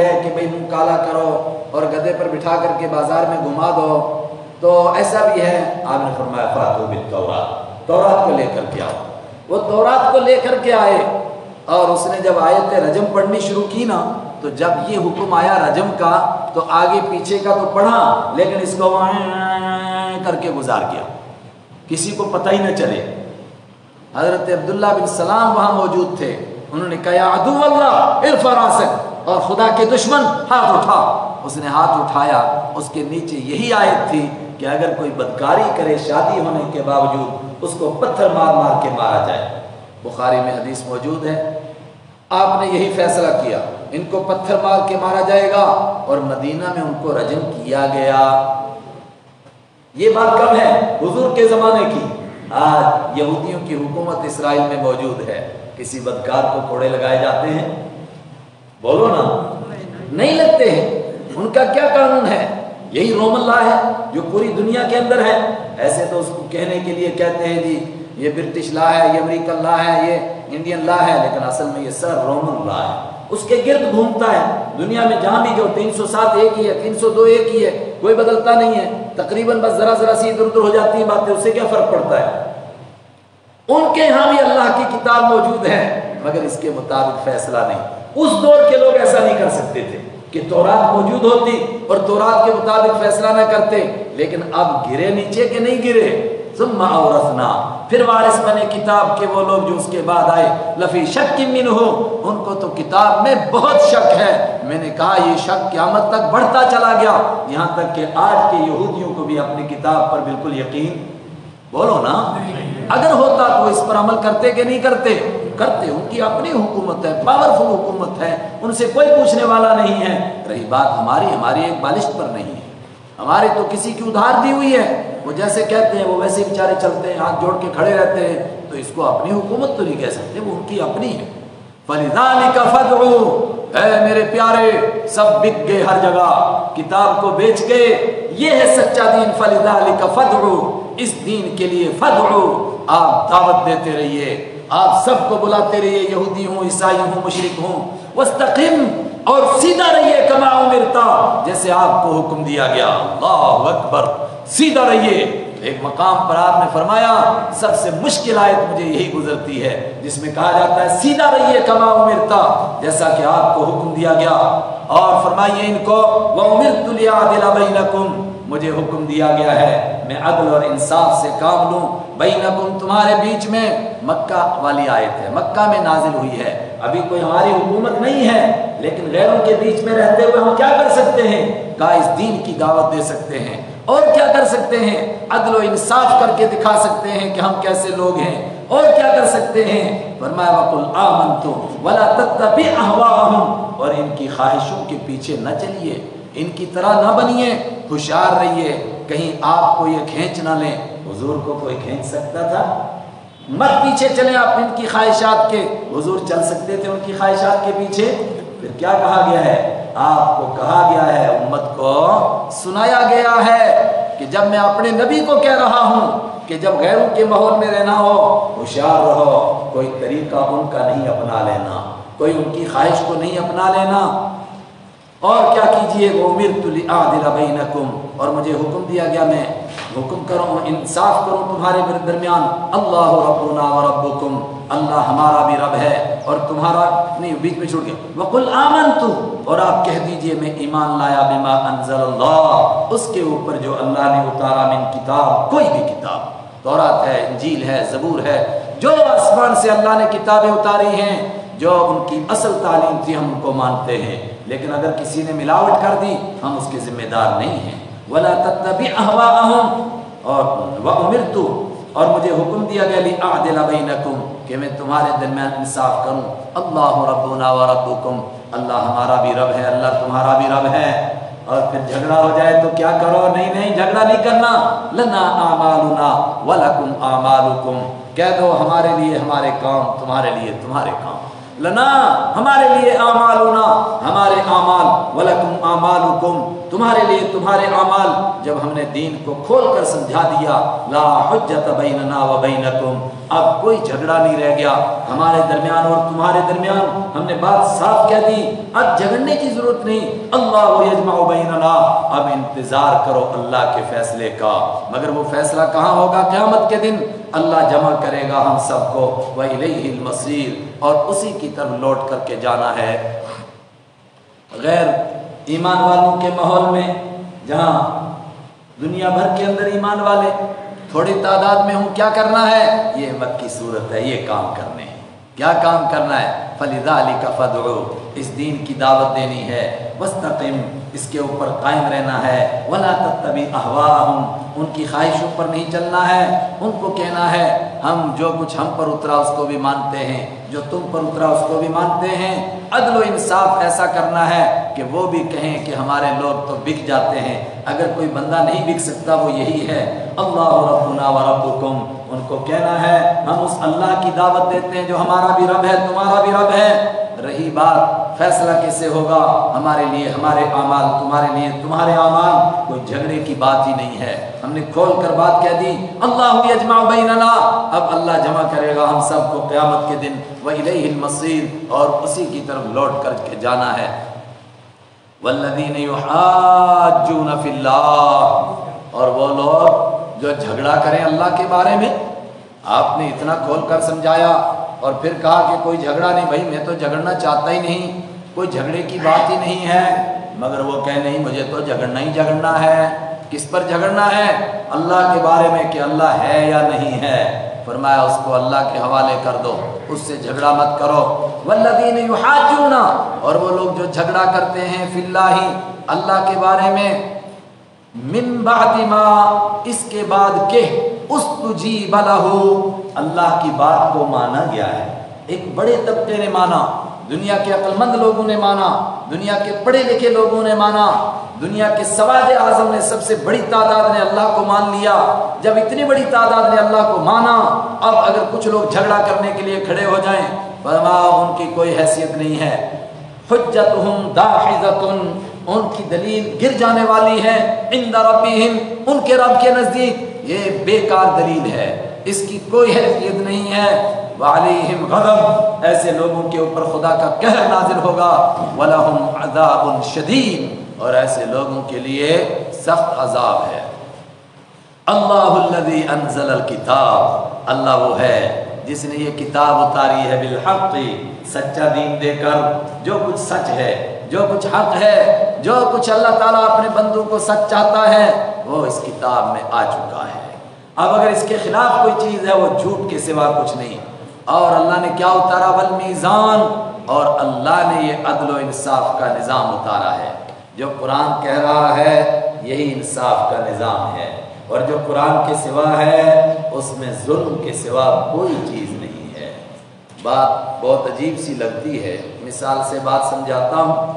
بھئی منہ کالا کرو اور گدھے پر بٹھا کر کے بازار میں گھما دو، تو ایسا بھی ہے۔ آپ نے فرمایا فاتو بالتورات، تورات کو لے کر کے آؤ۔ وہ تورات کو لے کر کے آئے، اور اس نے جب آیت رجم پڑھنی شروع کی نا، تو جب یہ حکم آیا رجم کا تو آگے پیچھے کا تو پڑھا، لیکن اس کو کر کے گزار گیا، کسی کو پتہ ہی نہ چلے۔ حضرت عبداللہ بن سلام وہاں موجود تھے، انہوں نے کہا یا عدو اللہ ارفع راسک، اور خدا کے دشمن ہاتھ اٹھا۔ اس نے ہاتھ اٹھایا، اس کے نیچے یہی آیت تھی کہ اگر کوئی بدکاری کرے شادی ہونے کے باوجود، اس کو پتھر مار مار کے مارا جائے۔ بخاری میں حدیث موجود ہے، آپ نے یہی فیصلہ کیا، ان کو پتھر مار کے مارا جائے گا، اور مدینہ میں ان کو رجم کیا گیا۔ یہ بات کب ہے؟ حضور کے زمانے کی۔ آج یہودیوں کی حکومت اسرائیل میں موجود ہے، کسی بدکار کو کوڑے لگائے جاتے ہیں؟ بولو نا، نہیں لگتے ہیں۔ ان کا کیا قانون ہے؟ یہی رومن لا ہے جو پوری دنیا کے اندر ہے۔ ایسے تو اس کو کہنے کے لیے کہتے ہیں جی یہ برٹش لا ہے، یہ امریکن لا ہے، یہ انڈین لا ہے، لیکن اصل میں یہ سر رومن لا ہے۔ اس کے گرد گھومتا ہے دنیا میں، جہاں بھی جو تین سو سات ایک ہی ہے، تین سو دو ایک ہی ہے، کوئی بدلتا نہیں ہے، تقریباً بس ذرا ذرا سی ادھر ادھر ہو جاتی ہیں باتیں، اس سے کیا فرق پڑتا ہے؟ ان کے یہاں بھی اللہ کی کتاب موجود ہے، مگر اس کے مطابق فیصلہ نہیں۔ اس دور کے لوگ ایسا نہیں کر سکتے تھے کہ تورات موجود ہوتی اور تورات کے مطابق فیصلہ نہ کرتے، لیکن اب گرے نیچے کے نہیں گرے۔ ثم اورثنا، پھر وارث بنے کتاب کے وہ لوگ جو اس کے بعد آئے، لفی شک منہ، ان کو تو کتاب میں بہت شک ہے۔ میں نے کہا یہ شک قیامت تک بڑھتا چلا گیا، یہاں تک کہ آج کے یہودیوں کو بھی اپنی کتاب پر بالکل یقین، بولو نا، اگر ہوتا تو اس پر عمل کرتے کہ نہیں کرتے؟ کرتے۔ ان کی اپنی حکومت ہے، پاورفل حکومت ہے، ان سے کوئی پوچھنے والا نہیں ہے۔ رہی بات ہماری، ہماری ایک بالشت پر نہیں ہے، ہماری تو کسی کی ادھار دی ہوئی ہے، وہ جیسے کہتے ہیں وہ ویسے بیچارے چلتے ہیں، ہاتھ جوڑ کے کھڑے رہتے ہیں، تو اس کو اپنی حکومت تو نہیں کہہ سکتے، وہ ان کی اپنی ہے۔ فَلِذَلِكَ فَادْعُوا، اے میرے پیارے، سب بک گئے ہر جگہ، کتاب کو بیچ گئے، یہ ہے سچا دین۔ فَلِذَلِكَ فَادْعُوا، اس دین کے لیے فَادْعُوا، آپ دعوت دیتے رہیے، آپ سب کو بلاتے رہیے، یہودی ہوں، عیسائی ہوں، مشرک ہوں، وَاسْتَقِمْ، اور سیدھا رہیے، کما امرتا، جیسے آپ کو حکم دیا گیا۔ اللہ اکبر، سیدھا رہیے۔ ایک مقام پر آپ نے فرمایا سب سے مشکل آیت مجھے یہی گزرتی ہے جس میں کہا جاتا ہے سیدھا رہیے کما امرتا، جیسا کہ آپ کو حکم دیا گیا، اور فرمائیے ان کو وَأُمِرْتُ لِأَعْدِلَ بَيْنَكُمْ، مجھے حکم دیا گیا ہے میں عدل اور انصاف سے کام لوں، بینکم، تمہارے بیچ میں۔ مکہ والی آیت ہے، مکہ میں نازل ہوئی ہے، ابھی کوئی ہماری حکومت نہیں ہے، لیکن غیروں کے بیچ میں رہتے ہوئے ہم کیا کر سکتے ہیں؟ کہا اس دین کی دعوت دے سکتے ہیں، اور کیا کر سکتے ہیں؟ عدل و انصاف کر کے دکھا سکتے ہیں کہ ہم کیسے لوگ ہیں، اور کیا کر سکتے ہیں؟ فرمایا وَقُلْ آمَنْتُ وَلَا تَتَّبِعْ أَهْوَاءَهُمْ، اور ان کی خواہشوں کے پیچھے نہ چلیے، ان کی طرح نہ بنیے، ہوشیار رہیے، کہیں آپ کو یہ کھینچ نہ لیں۔ حضور کو کوئی کھینچ سکتا تھا؟ مت پیچھے چلیں آپ ان کی خواہشات کے، حضور چل سکتے تھے ان کی خواہشات کے پیچھے؟ پھر کیا کہا گیا ہے؟ آپ کو کہا گیا ہے، امت کو سنایا گیا ہے کہ جب میں اپنے نبی کو کہہ رہا ہوں کہ جب غیروں کے ماحول میں رہنا ہو ہوشیار رہو، کوئی طریقہ ان کا نہیں اپنا لینا، کوئی ان کی خواہش کو نہیں اپنا لینا، اور کیا کیجئے وَأُمِرْتُ لِأَعْدِلَ بَيْنَكُمْ، اور مجھے حکم دیا گیا میں حکم کروں، انصاف کروں تمہارے درمیان۔ اللہ ربنا وربکم، اللہ ہمارا بھی رب ہے اور تمہارا نہیں، بیچ میں چھوڑ گیا۔ وَقُلْ آمَنْتُ، اور آپ کہہ دیجئے میں ایمان لایا بما انزل اللہ، اس کے اوپر جو اللہ نے اتارا من کتاب، کوئی بھی کتاب، تورات ہے، انجیل ہے، زبور ہے، جو آسمان سے اللہ نے کتابیں اتاری ہیں، جو ان کی اصل تعلیم تھی ہم ان کو مانتے ہیں، لیکن اگر کسی نے ملاوٹ کر دی ہم اس کے ذمہ دار نہیں ہیں۔ وَلَا تَتَّبِعْ أَهْوَاءَهُمْ، اور وَأُمِرْتُ، اور مجھے حکم دیا گیا لِأَعْدِلَ بَيْنَكُمْ، کہ میں تمہارے درمیان انصاف کروں۔ اللہ ربنا وربکم، اللہ ہمارا بھی رب ہے، اللہ تمہارا بھی رب ہے۔ اور پھر جھگڑا ہو جائے تو کیا کرو؟ نہیں نہیں، جھگڑا نہیں کرنا۔ لنا اعمالنا ولکم اعمالکم، کہہ دو ہمارے لیے ہمارے کام، تمہارے لیے تمہارے کام۔ لنا، ہمارے لیے اعمالنا، ہمارے اعمال، ولکم اعمالکم، تمہارے لیے تمہارے اعمال جب ہم نے دین کو کھول کر سمجھا دیا، لا حجت بیننا و بینکم، اب کوئی جھگڑا نہیں رہ گیا ہمارے درمیان اور تمہارے درمیان، ہم نے بات صاف کہہ دی، اب جھگڑنے کی ضرورت نہیں، اللہ یجمع بیننا، اب انتظار کرو اللہ کے فیصلے کا، مگر وہ فیصلہ کہاں ہوگا؟ قیامت کے دن اللہ جمع کرے گا ہم سب کو، وَإِلَيْهِ الْمَصِيرُ، اور اسی کی طرف لوٹ کر کے جانا ہے۔ غیر ایمان والوں کے ماحول میں، جہاں دنیا بھر کے اندر ایمان والے تھوڑی تعداد میں ہوں، کیا کرنا ہے؟ یہ مکی صورت ہے، یہ کام کرنے ہیں۔ کیا کام کرنا ہے؟ فَلِذَلِكَ فَادْعُوا، اس دین کی دعوت دینی ہے، وَاسْتَقِمْ، اس کے اوپر قائم رہنا ہے، وَلَا تَتَّبِعْ أَهْوَاءَهُمْ، ان کی خواہشوں پر نہیں چلنا ہے، ان کو کہنا ہے ہم جو کچھ ہم پر اترا اس کو بھی مانتے ہیں، جو تم پر اترا اس کو بھی مانتے ہیں۔ عدل و انصاف ایسا کرنا ہے کہ وہ بھی کہیں کہ ہمارے لوگ تو بک جاتے ہیں، اگر کوئی بندہ نہیں بک سکتا وہ یہی ہے، اللہ ربنا و ربکم، ان کو کہنا ہے ہم اس اللہ کی دعوت دیتے ہیں جو ہمارا بھی رب ہے تمہارا بھی رب ہے۔ رہی بات فیصلہ کیسے ہوگا، ہمارے لیے ہمارے اعمال، تمہارے لیے تمہارے اعمال، کوئی جھگڑے کی بات ہی نہیں ہے، ہم نے کھول کر بات کہہ دی، اللہ یجمع بیننا، اب اللہ جمع کرے گا ہم سب کو قیامت کے دن، وَإِلَيْهِ الْمَصِيرُ، اور اسی کی طرف لوٹ کر کے جانا ہے۔ وَالَّذِينَ يُحَاجُّونَ فِي اللَّهِ، اور وہ لوگ جو جھگڑا کریں اللہ کے بارے میں، آپ نے اتنا کھول کر سمجھایا اور پھر کہا کہ کوئی جھگڑا نہیں، بھائی میں تو جھگڑنا چاہتا ہی نہیں، کوئی جھگڑے کی بات ہی نہیں ہے، مگر وہ کہے نہیں مجھے تو جھگڑنا ہی جھگڑنا ہے۔ کس پر جھگڑنا ہے؟ اللہ کے بارے میں کہ اللہ ہے یا نہیں ہے، فرمایا اس کو اللہ کے حوالے کر دو، اس سے جھگڑا مت کرو۔ والذین یحاجون، اور وہ لوگ جو جھگڑا کرتے ہیں فی اللہ، اللہ کے بارے میں، من بعد ما، اس کے بعد کہ استجیب لہ، اللہ کی بات کو مانا گیا ہے، ایک بڑے طبقے نے مانا، دنیا کے عقل مند لوگوں نے مانا، دنیا کے پڑھے لکھے لوگوں نے مانا، دنیا کے سواد اعظم نے، سب سے بڑی تعداد نے اللہ کو مان لیا۔ جب اتنی بڑی تعداد نے اللہ کو مانا، اب اگر کچھ لوگ جھگڑا کرنے کے لیے کھڑے ہو جائیں، فرمایا ان کی کوئی حیثیت نہیں ہے، حجتہم داحضۃ، ان کی دلیل گر جانے والی ہے، عند ربہم، ان کے رب کے نزدیک یہ بیکار دلیل ہے، اس کی کوئی حیثیت نہیں ہے۔ وعلیہم غضب، ایسے لوگوں کے اوپر خدا کا قہر نازل ہوگا، ولہم عذاب شدید، اور ایسے لوگوں کے لیے سخت عذاب ہے۔ اللہ الذی انزل الکتاب، اللہ وہ ہے جس نے یہ کتاب اتاری ہے بالحق، سچا دین دے کر، جو کچھ سچ ہے، جو کچھ حق ہے، جو کچھ اللہ تعالیٰ اپنے بندوں کو سچ چاہتا ہے وہ اس کتاب میں آ چکا ہے۔ اب اگر اس کے خلاف کوئی چیز ہے وہ جھوٹ کے سوا کچھ نہیں۔ اور اللہ نے کیا اتارا؟ والمیزان، اور اللہ نے یہ عدل و انصاف کا نظام اتارا ہے، جو قرآن کہہ رہا ہے یہی انصاف کا نظام ہے، اور جو قرآن کے سوا ہے اس میں ظلم کے سوا کوئی چیز نہیں ہے۔ بات بہت عجیب سی لگتی ہے، مثال سے بات سمجھاتا ہوں۔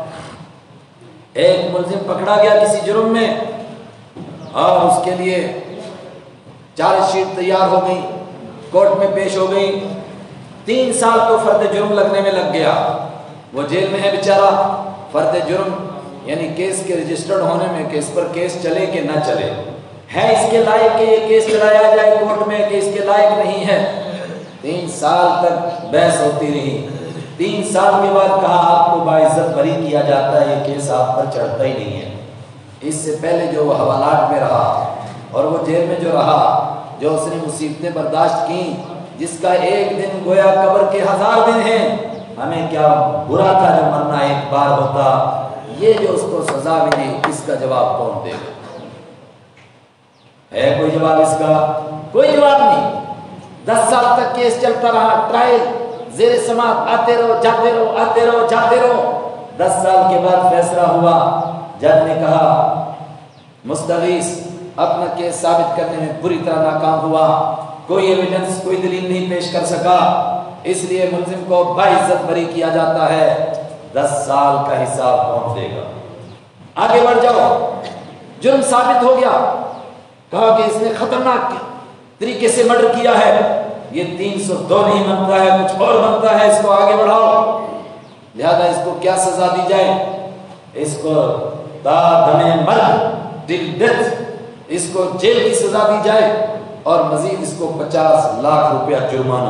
ایک ملزم پکڑا گیا کسی جرم میں، اور اس کے لیے چارج شیٹ تیار ہو گئی، کورٹ میں پیش ہو گئی، تین سال تو فرد جرم لگنے میں لگ گیا، وہ جیل میں ہے بیچارہ، فرد جرم یعنی کیس کے رجسٹرڈ ہونے میں کہ اس پر کیس چلے کہ نہ چلے، ہے اس کے لائق کہ یہ کیس چلایا جائے کورٹ میں کہ اس کے لائق نہیں ہے۔ تین سال تک بحث ہوتی رہی، تین سال کے بعد کہا آپ کو باعزت بری کیا جاتا ہے، یہ کیس آپ پر چڑھتا ہی نہیں ہے۔ اس سے پہلے جو وہ حوالات میں رہا اور وہ جیل میں جو رہا، جو اس نے مصیبتیں برداشت کی، جس کا ایک دن گویا قبر کے ہزار دن ہیں، ہمیں کیا برا تھا جو مرنا ایک بار ہوتا، یہ جو اس کو سزا ملی، اس کا جواب کون دے گا؟ ہے کوئی جواب اس کا؟ کوئی جواب نہیں۔ دس سال تک کیس چلتا رہا، ٹرائل زیر سماعت، آتے رہو جاتے رہو آتے رہو جاتے رہو۔ دس سال کے بعد فیصلہ ہوا، جج نے کہا مستغیث اپنا کیس ثابت کرنے میں بری طرح ناکام ہوا، کوئی ایویڈنس، کوئی دلیل نہیں پیش کر سکا، اس لیے ملزم کو باعزت بری کیا جاتا ہے۔ دس سال کا حساب کون دے گا؟ آگے بڑھ جاؤ، جرم ثابت ہو گیا، کہا کہ اس نے خطرناک طریقے سے مرڈر کیا ہے، یہ تین سو دو نہیں بنتا ہے، کچھ اور بنتا ہے، اس کو آگے بڑھاؤ، لہذا اس کو کیا سزا دی جائے؟ اس کو تا دم مرگ टिल डेथ, इसको जेल की सजा दी जाए और मजीद इसको पचास लाख रुपया जुर्माना।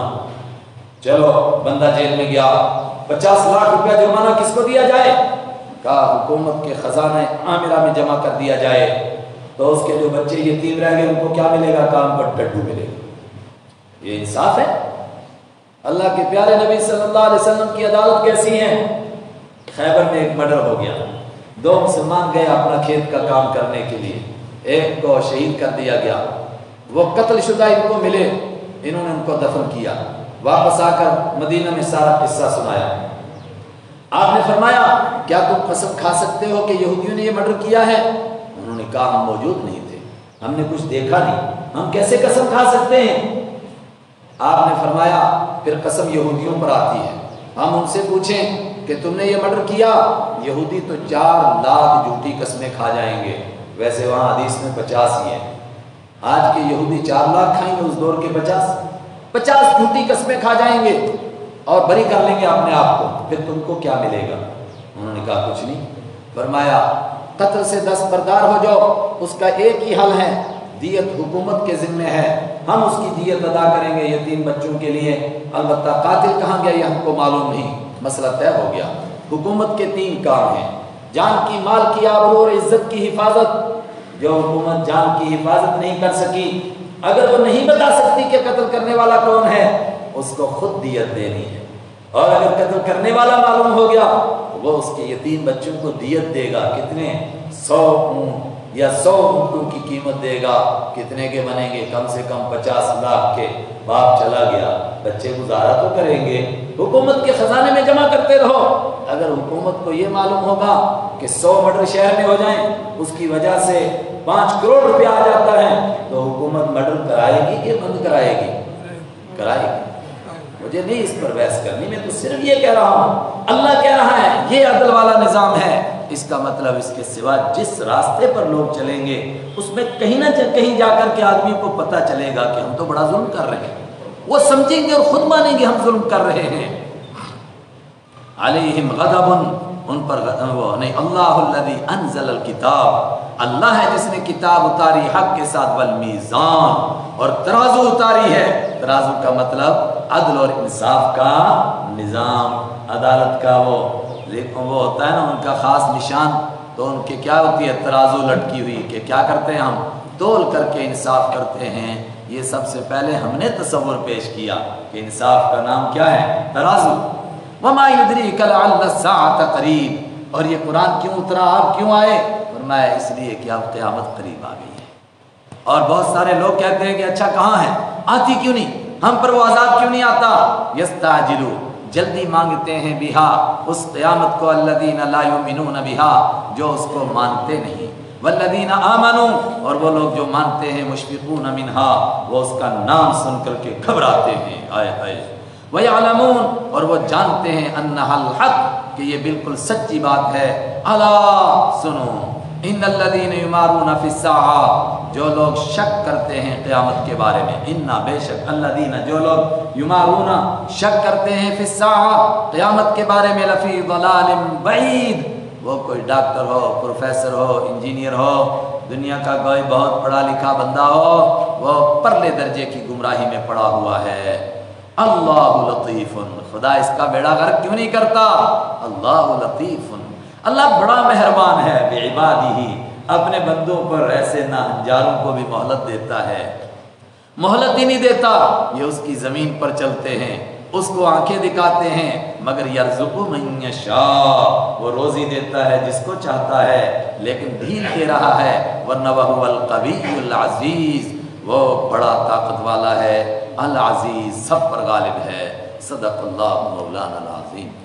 चलो बंदा जेल में गया, पचास लाख रुपया जुर्माना किसको दिया जाए? कहा हुकूमत के खजाने आमिरा में जमा कर दिया जाए। तो उसके जो बच्चे यतीम रह गए उनको क्या मिलेगा? काम पर डड्डू मिलेगा। ये इंसाफ है? अल्लाह के प्यारे नबी सल्लल्लाहु अलैहि वसल्लम की अदालत कैसी है? खैबर में एक मर्डर हो गया, दो मुसलमान गए अपना खेत का काम करने के लिए, एक को शहीद कर दिया गया, वो कत्ल शुदा इनको मिले, इन्होंने उनको दफन किया। वापस आकर मदीना में सारा किस्सा सुनाया। आपने फरमाया क्या तुम कसम खा सकते हो कि यहूदियों ने ये मर्डर किया है? उन्होंने कहा हम मौजूद नहीं थे, हमने कुछ देखा नहीं, हम कैसे कसम खा सकते हैं? आपने फरमाया फिर कसम यहूदियों पर आती है, हम उनसे पूछें कि तुमने ये मर्डर किया, यहूदी तो चार लाख झूठी कस्में खा जाएंगे। वैसे वहाँ हदीस में पचास ही है। आज के यहूदी चार लाख खाएंगे, उस दौर के पचास पचास झूठी कस्में खा जाएंगे और बरी कर लेंगे अपने आप को, फिर तुमको क्या मिलेगा? उन्होंने कहा कुछ नहीं। फरमाया कत्ल से दस्तबरदार हो जाओ, उसका एक ही हल है, दियत हुकूमत के जिम्मे है, हम उसकी दियत अदा करेंगे यतीम बच्चों के लिए। अलबत्ता कातिल कहाँ गया ये हमको मालूम नहीं, मसला तय हो गया। हुकूमत के तीन काम हैं, जान की, माल की, आबरू और इज्जत की हिफाजत। जो हुकूमत जान की हिफाजत नहीं कर सकी, अगर वो नहीं बता सकती कि कत्ल करने वाला कौन है, उसको खुद दियत देनी है। और अगर कत्ल करने वाला मालूम हो गया वो उसके यतीम बच्चों को दियत देगा। कितने? सौ ऊँट या सौ ऊँटों की कीमत देगा। कितने के बनेंगे? कम से कम पचास लाख के। बाप चला गया, बच्चे गुजारा तो करेंगे, हुकूमत के खजाने में जमा करते रहो। अगर हुकूमत को ये मालूम होगा कि सौ मर्डर शहर में हो जाएं, उसकी वजह से पाँच करोड़ रुपया आ जाता है, तो हुकूमत मर्डर कराएगी कि बंद कराएगी? कराएगी। मुझे नहीं इस पर बहस करनी, मैं तो सिर्फ ये कह रहा हूँ अल्लाह कह रहा है ये अदल वाला निज़ाम है। इसका मतलब इसके सिवा जिस रास्ते पर लोग चलेंगे उसमें कहीं ना कहीं जाकर के आदमी को पता चलेगा कि हम तो बड़ा जुल्म कर रहे हैं। वो समझेंगे और खुद मानेंगे हम जुल्म कर रहे हैं। अलैहिम गज़बुन, उन पर वो नहीं। अल्लाहुल्लज़ी अनज़लल किताब, अल्लाह है जिसने किताब उतारी हक के साथ, वल मीज़ान, और तराजू उतारी है। तराजू का मतलब अदल और इंसाफ का निज़ाम, अदालत का वो वो होता है ना उनका ख़ास निशान। तो उनके क्या होती है? तराजू लटकी हुई कि क्या करते हैं हम? तोल करके इंसाफ करते हैं। ये सबसे पहले हमने तसव्वुर पेश किया कि इंसाफ का नाम क्या है? तराजू। वमा युद्रीका लअल्ल अस्साअत करीब, और ये कुरान क्यों उतरा, आप क्यों आए? फरमाया इसलिए कि अब क़यामत करीब आ गई है। और बहुत सारे लोग कहते हैं कि अच्छा कहाँ है, आती क्यों नहीं, हम पर वो अज़ाब क्यों नहीं आता? यस्ताजिलू, जल्दी मांगते हैं बिहा, उस क़यामत को, अल्लज़ीना ला युमिनून बिहा, जो उसको मानते नहीं, वल्लज़ीना आमनू, और वो लोग जो मानते हैं, मुशफ़िक़ून मिन्हा, वो उसका नाम सुन करके घबराते हैं। आए हाय। वयअलमून, और वो जानते हैं, अन्नहल हक़, कि ये बिल्कुल सच्ची बात है। अला, सुनो, इन्नल्लज़ीना युमारून फ़िस्साआ, जो लोग शक करते हैं क़यामत के बारे में, इन्ना बेशक, अल्लज़ीना, जो लोग, युमारूना, शक करते हैं, फ़िस्साआ, क़यामत के बारे में, लफ़ी ज़लालिम बईद, वो कोई डॉक्टर हो, प्रोफेसर हो, इंजीनियर हो, दुनिया का कोई बहुत पढ़ा लिखा बंदा हो, वो परले दर्जे की गुमराही में पड़ा हुआ है। अल्लाहु लतीफ़ुन, खुदा इसका बेड़ा गर्क क्यों नहीं करता? अल्लाहु लतीफ़ुन, अल्लाह बड़ा मेहरबान है, बिइबादिही, अपने बंदों पर ऐसे नाहंजारों को भी मोहलत देता है। मोहलत ही नहीं देता, ये उसकी ज़मीन पर चलते हैं, उसको आंखें दिखाते हैं, मगर यर्ज़ुक़ु मन यशाअ, वो रोज़ी देता है जिसको चाहता है, लेकिन ढील दे रहा है। वरना वहुवल क़वियुल अज़ीज़, वो बड़ा ताकत वाला है, अल अज़ीज़, सब पर गालिब है। सदक़ल्लाहु मौलाना अल अज़ीम।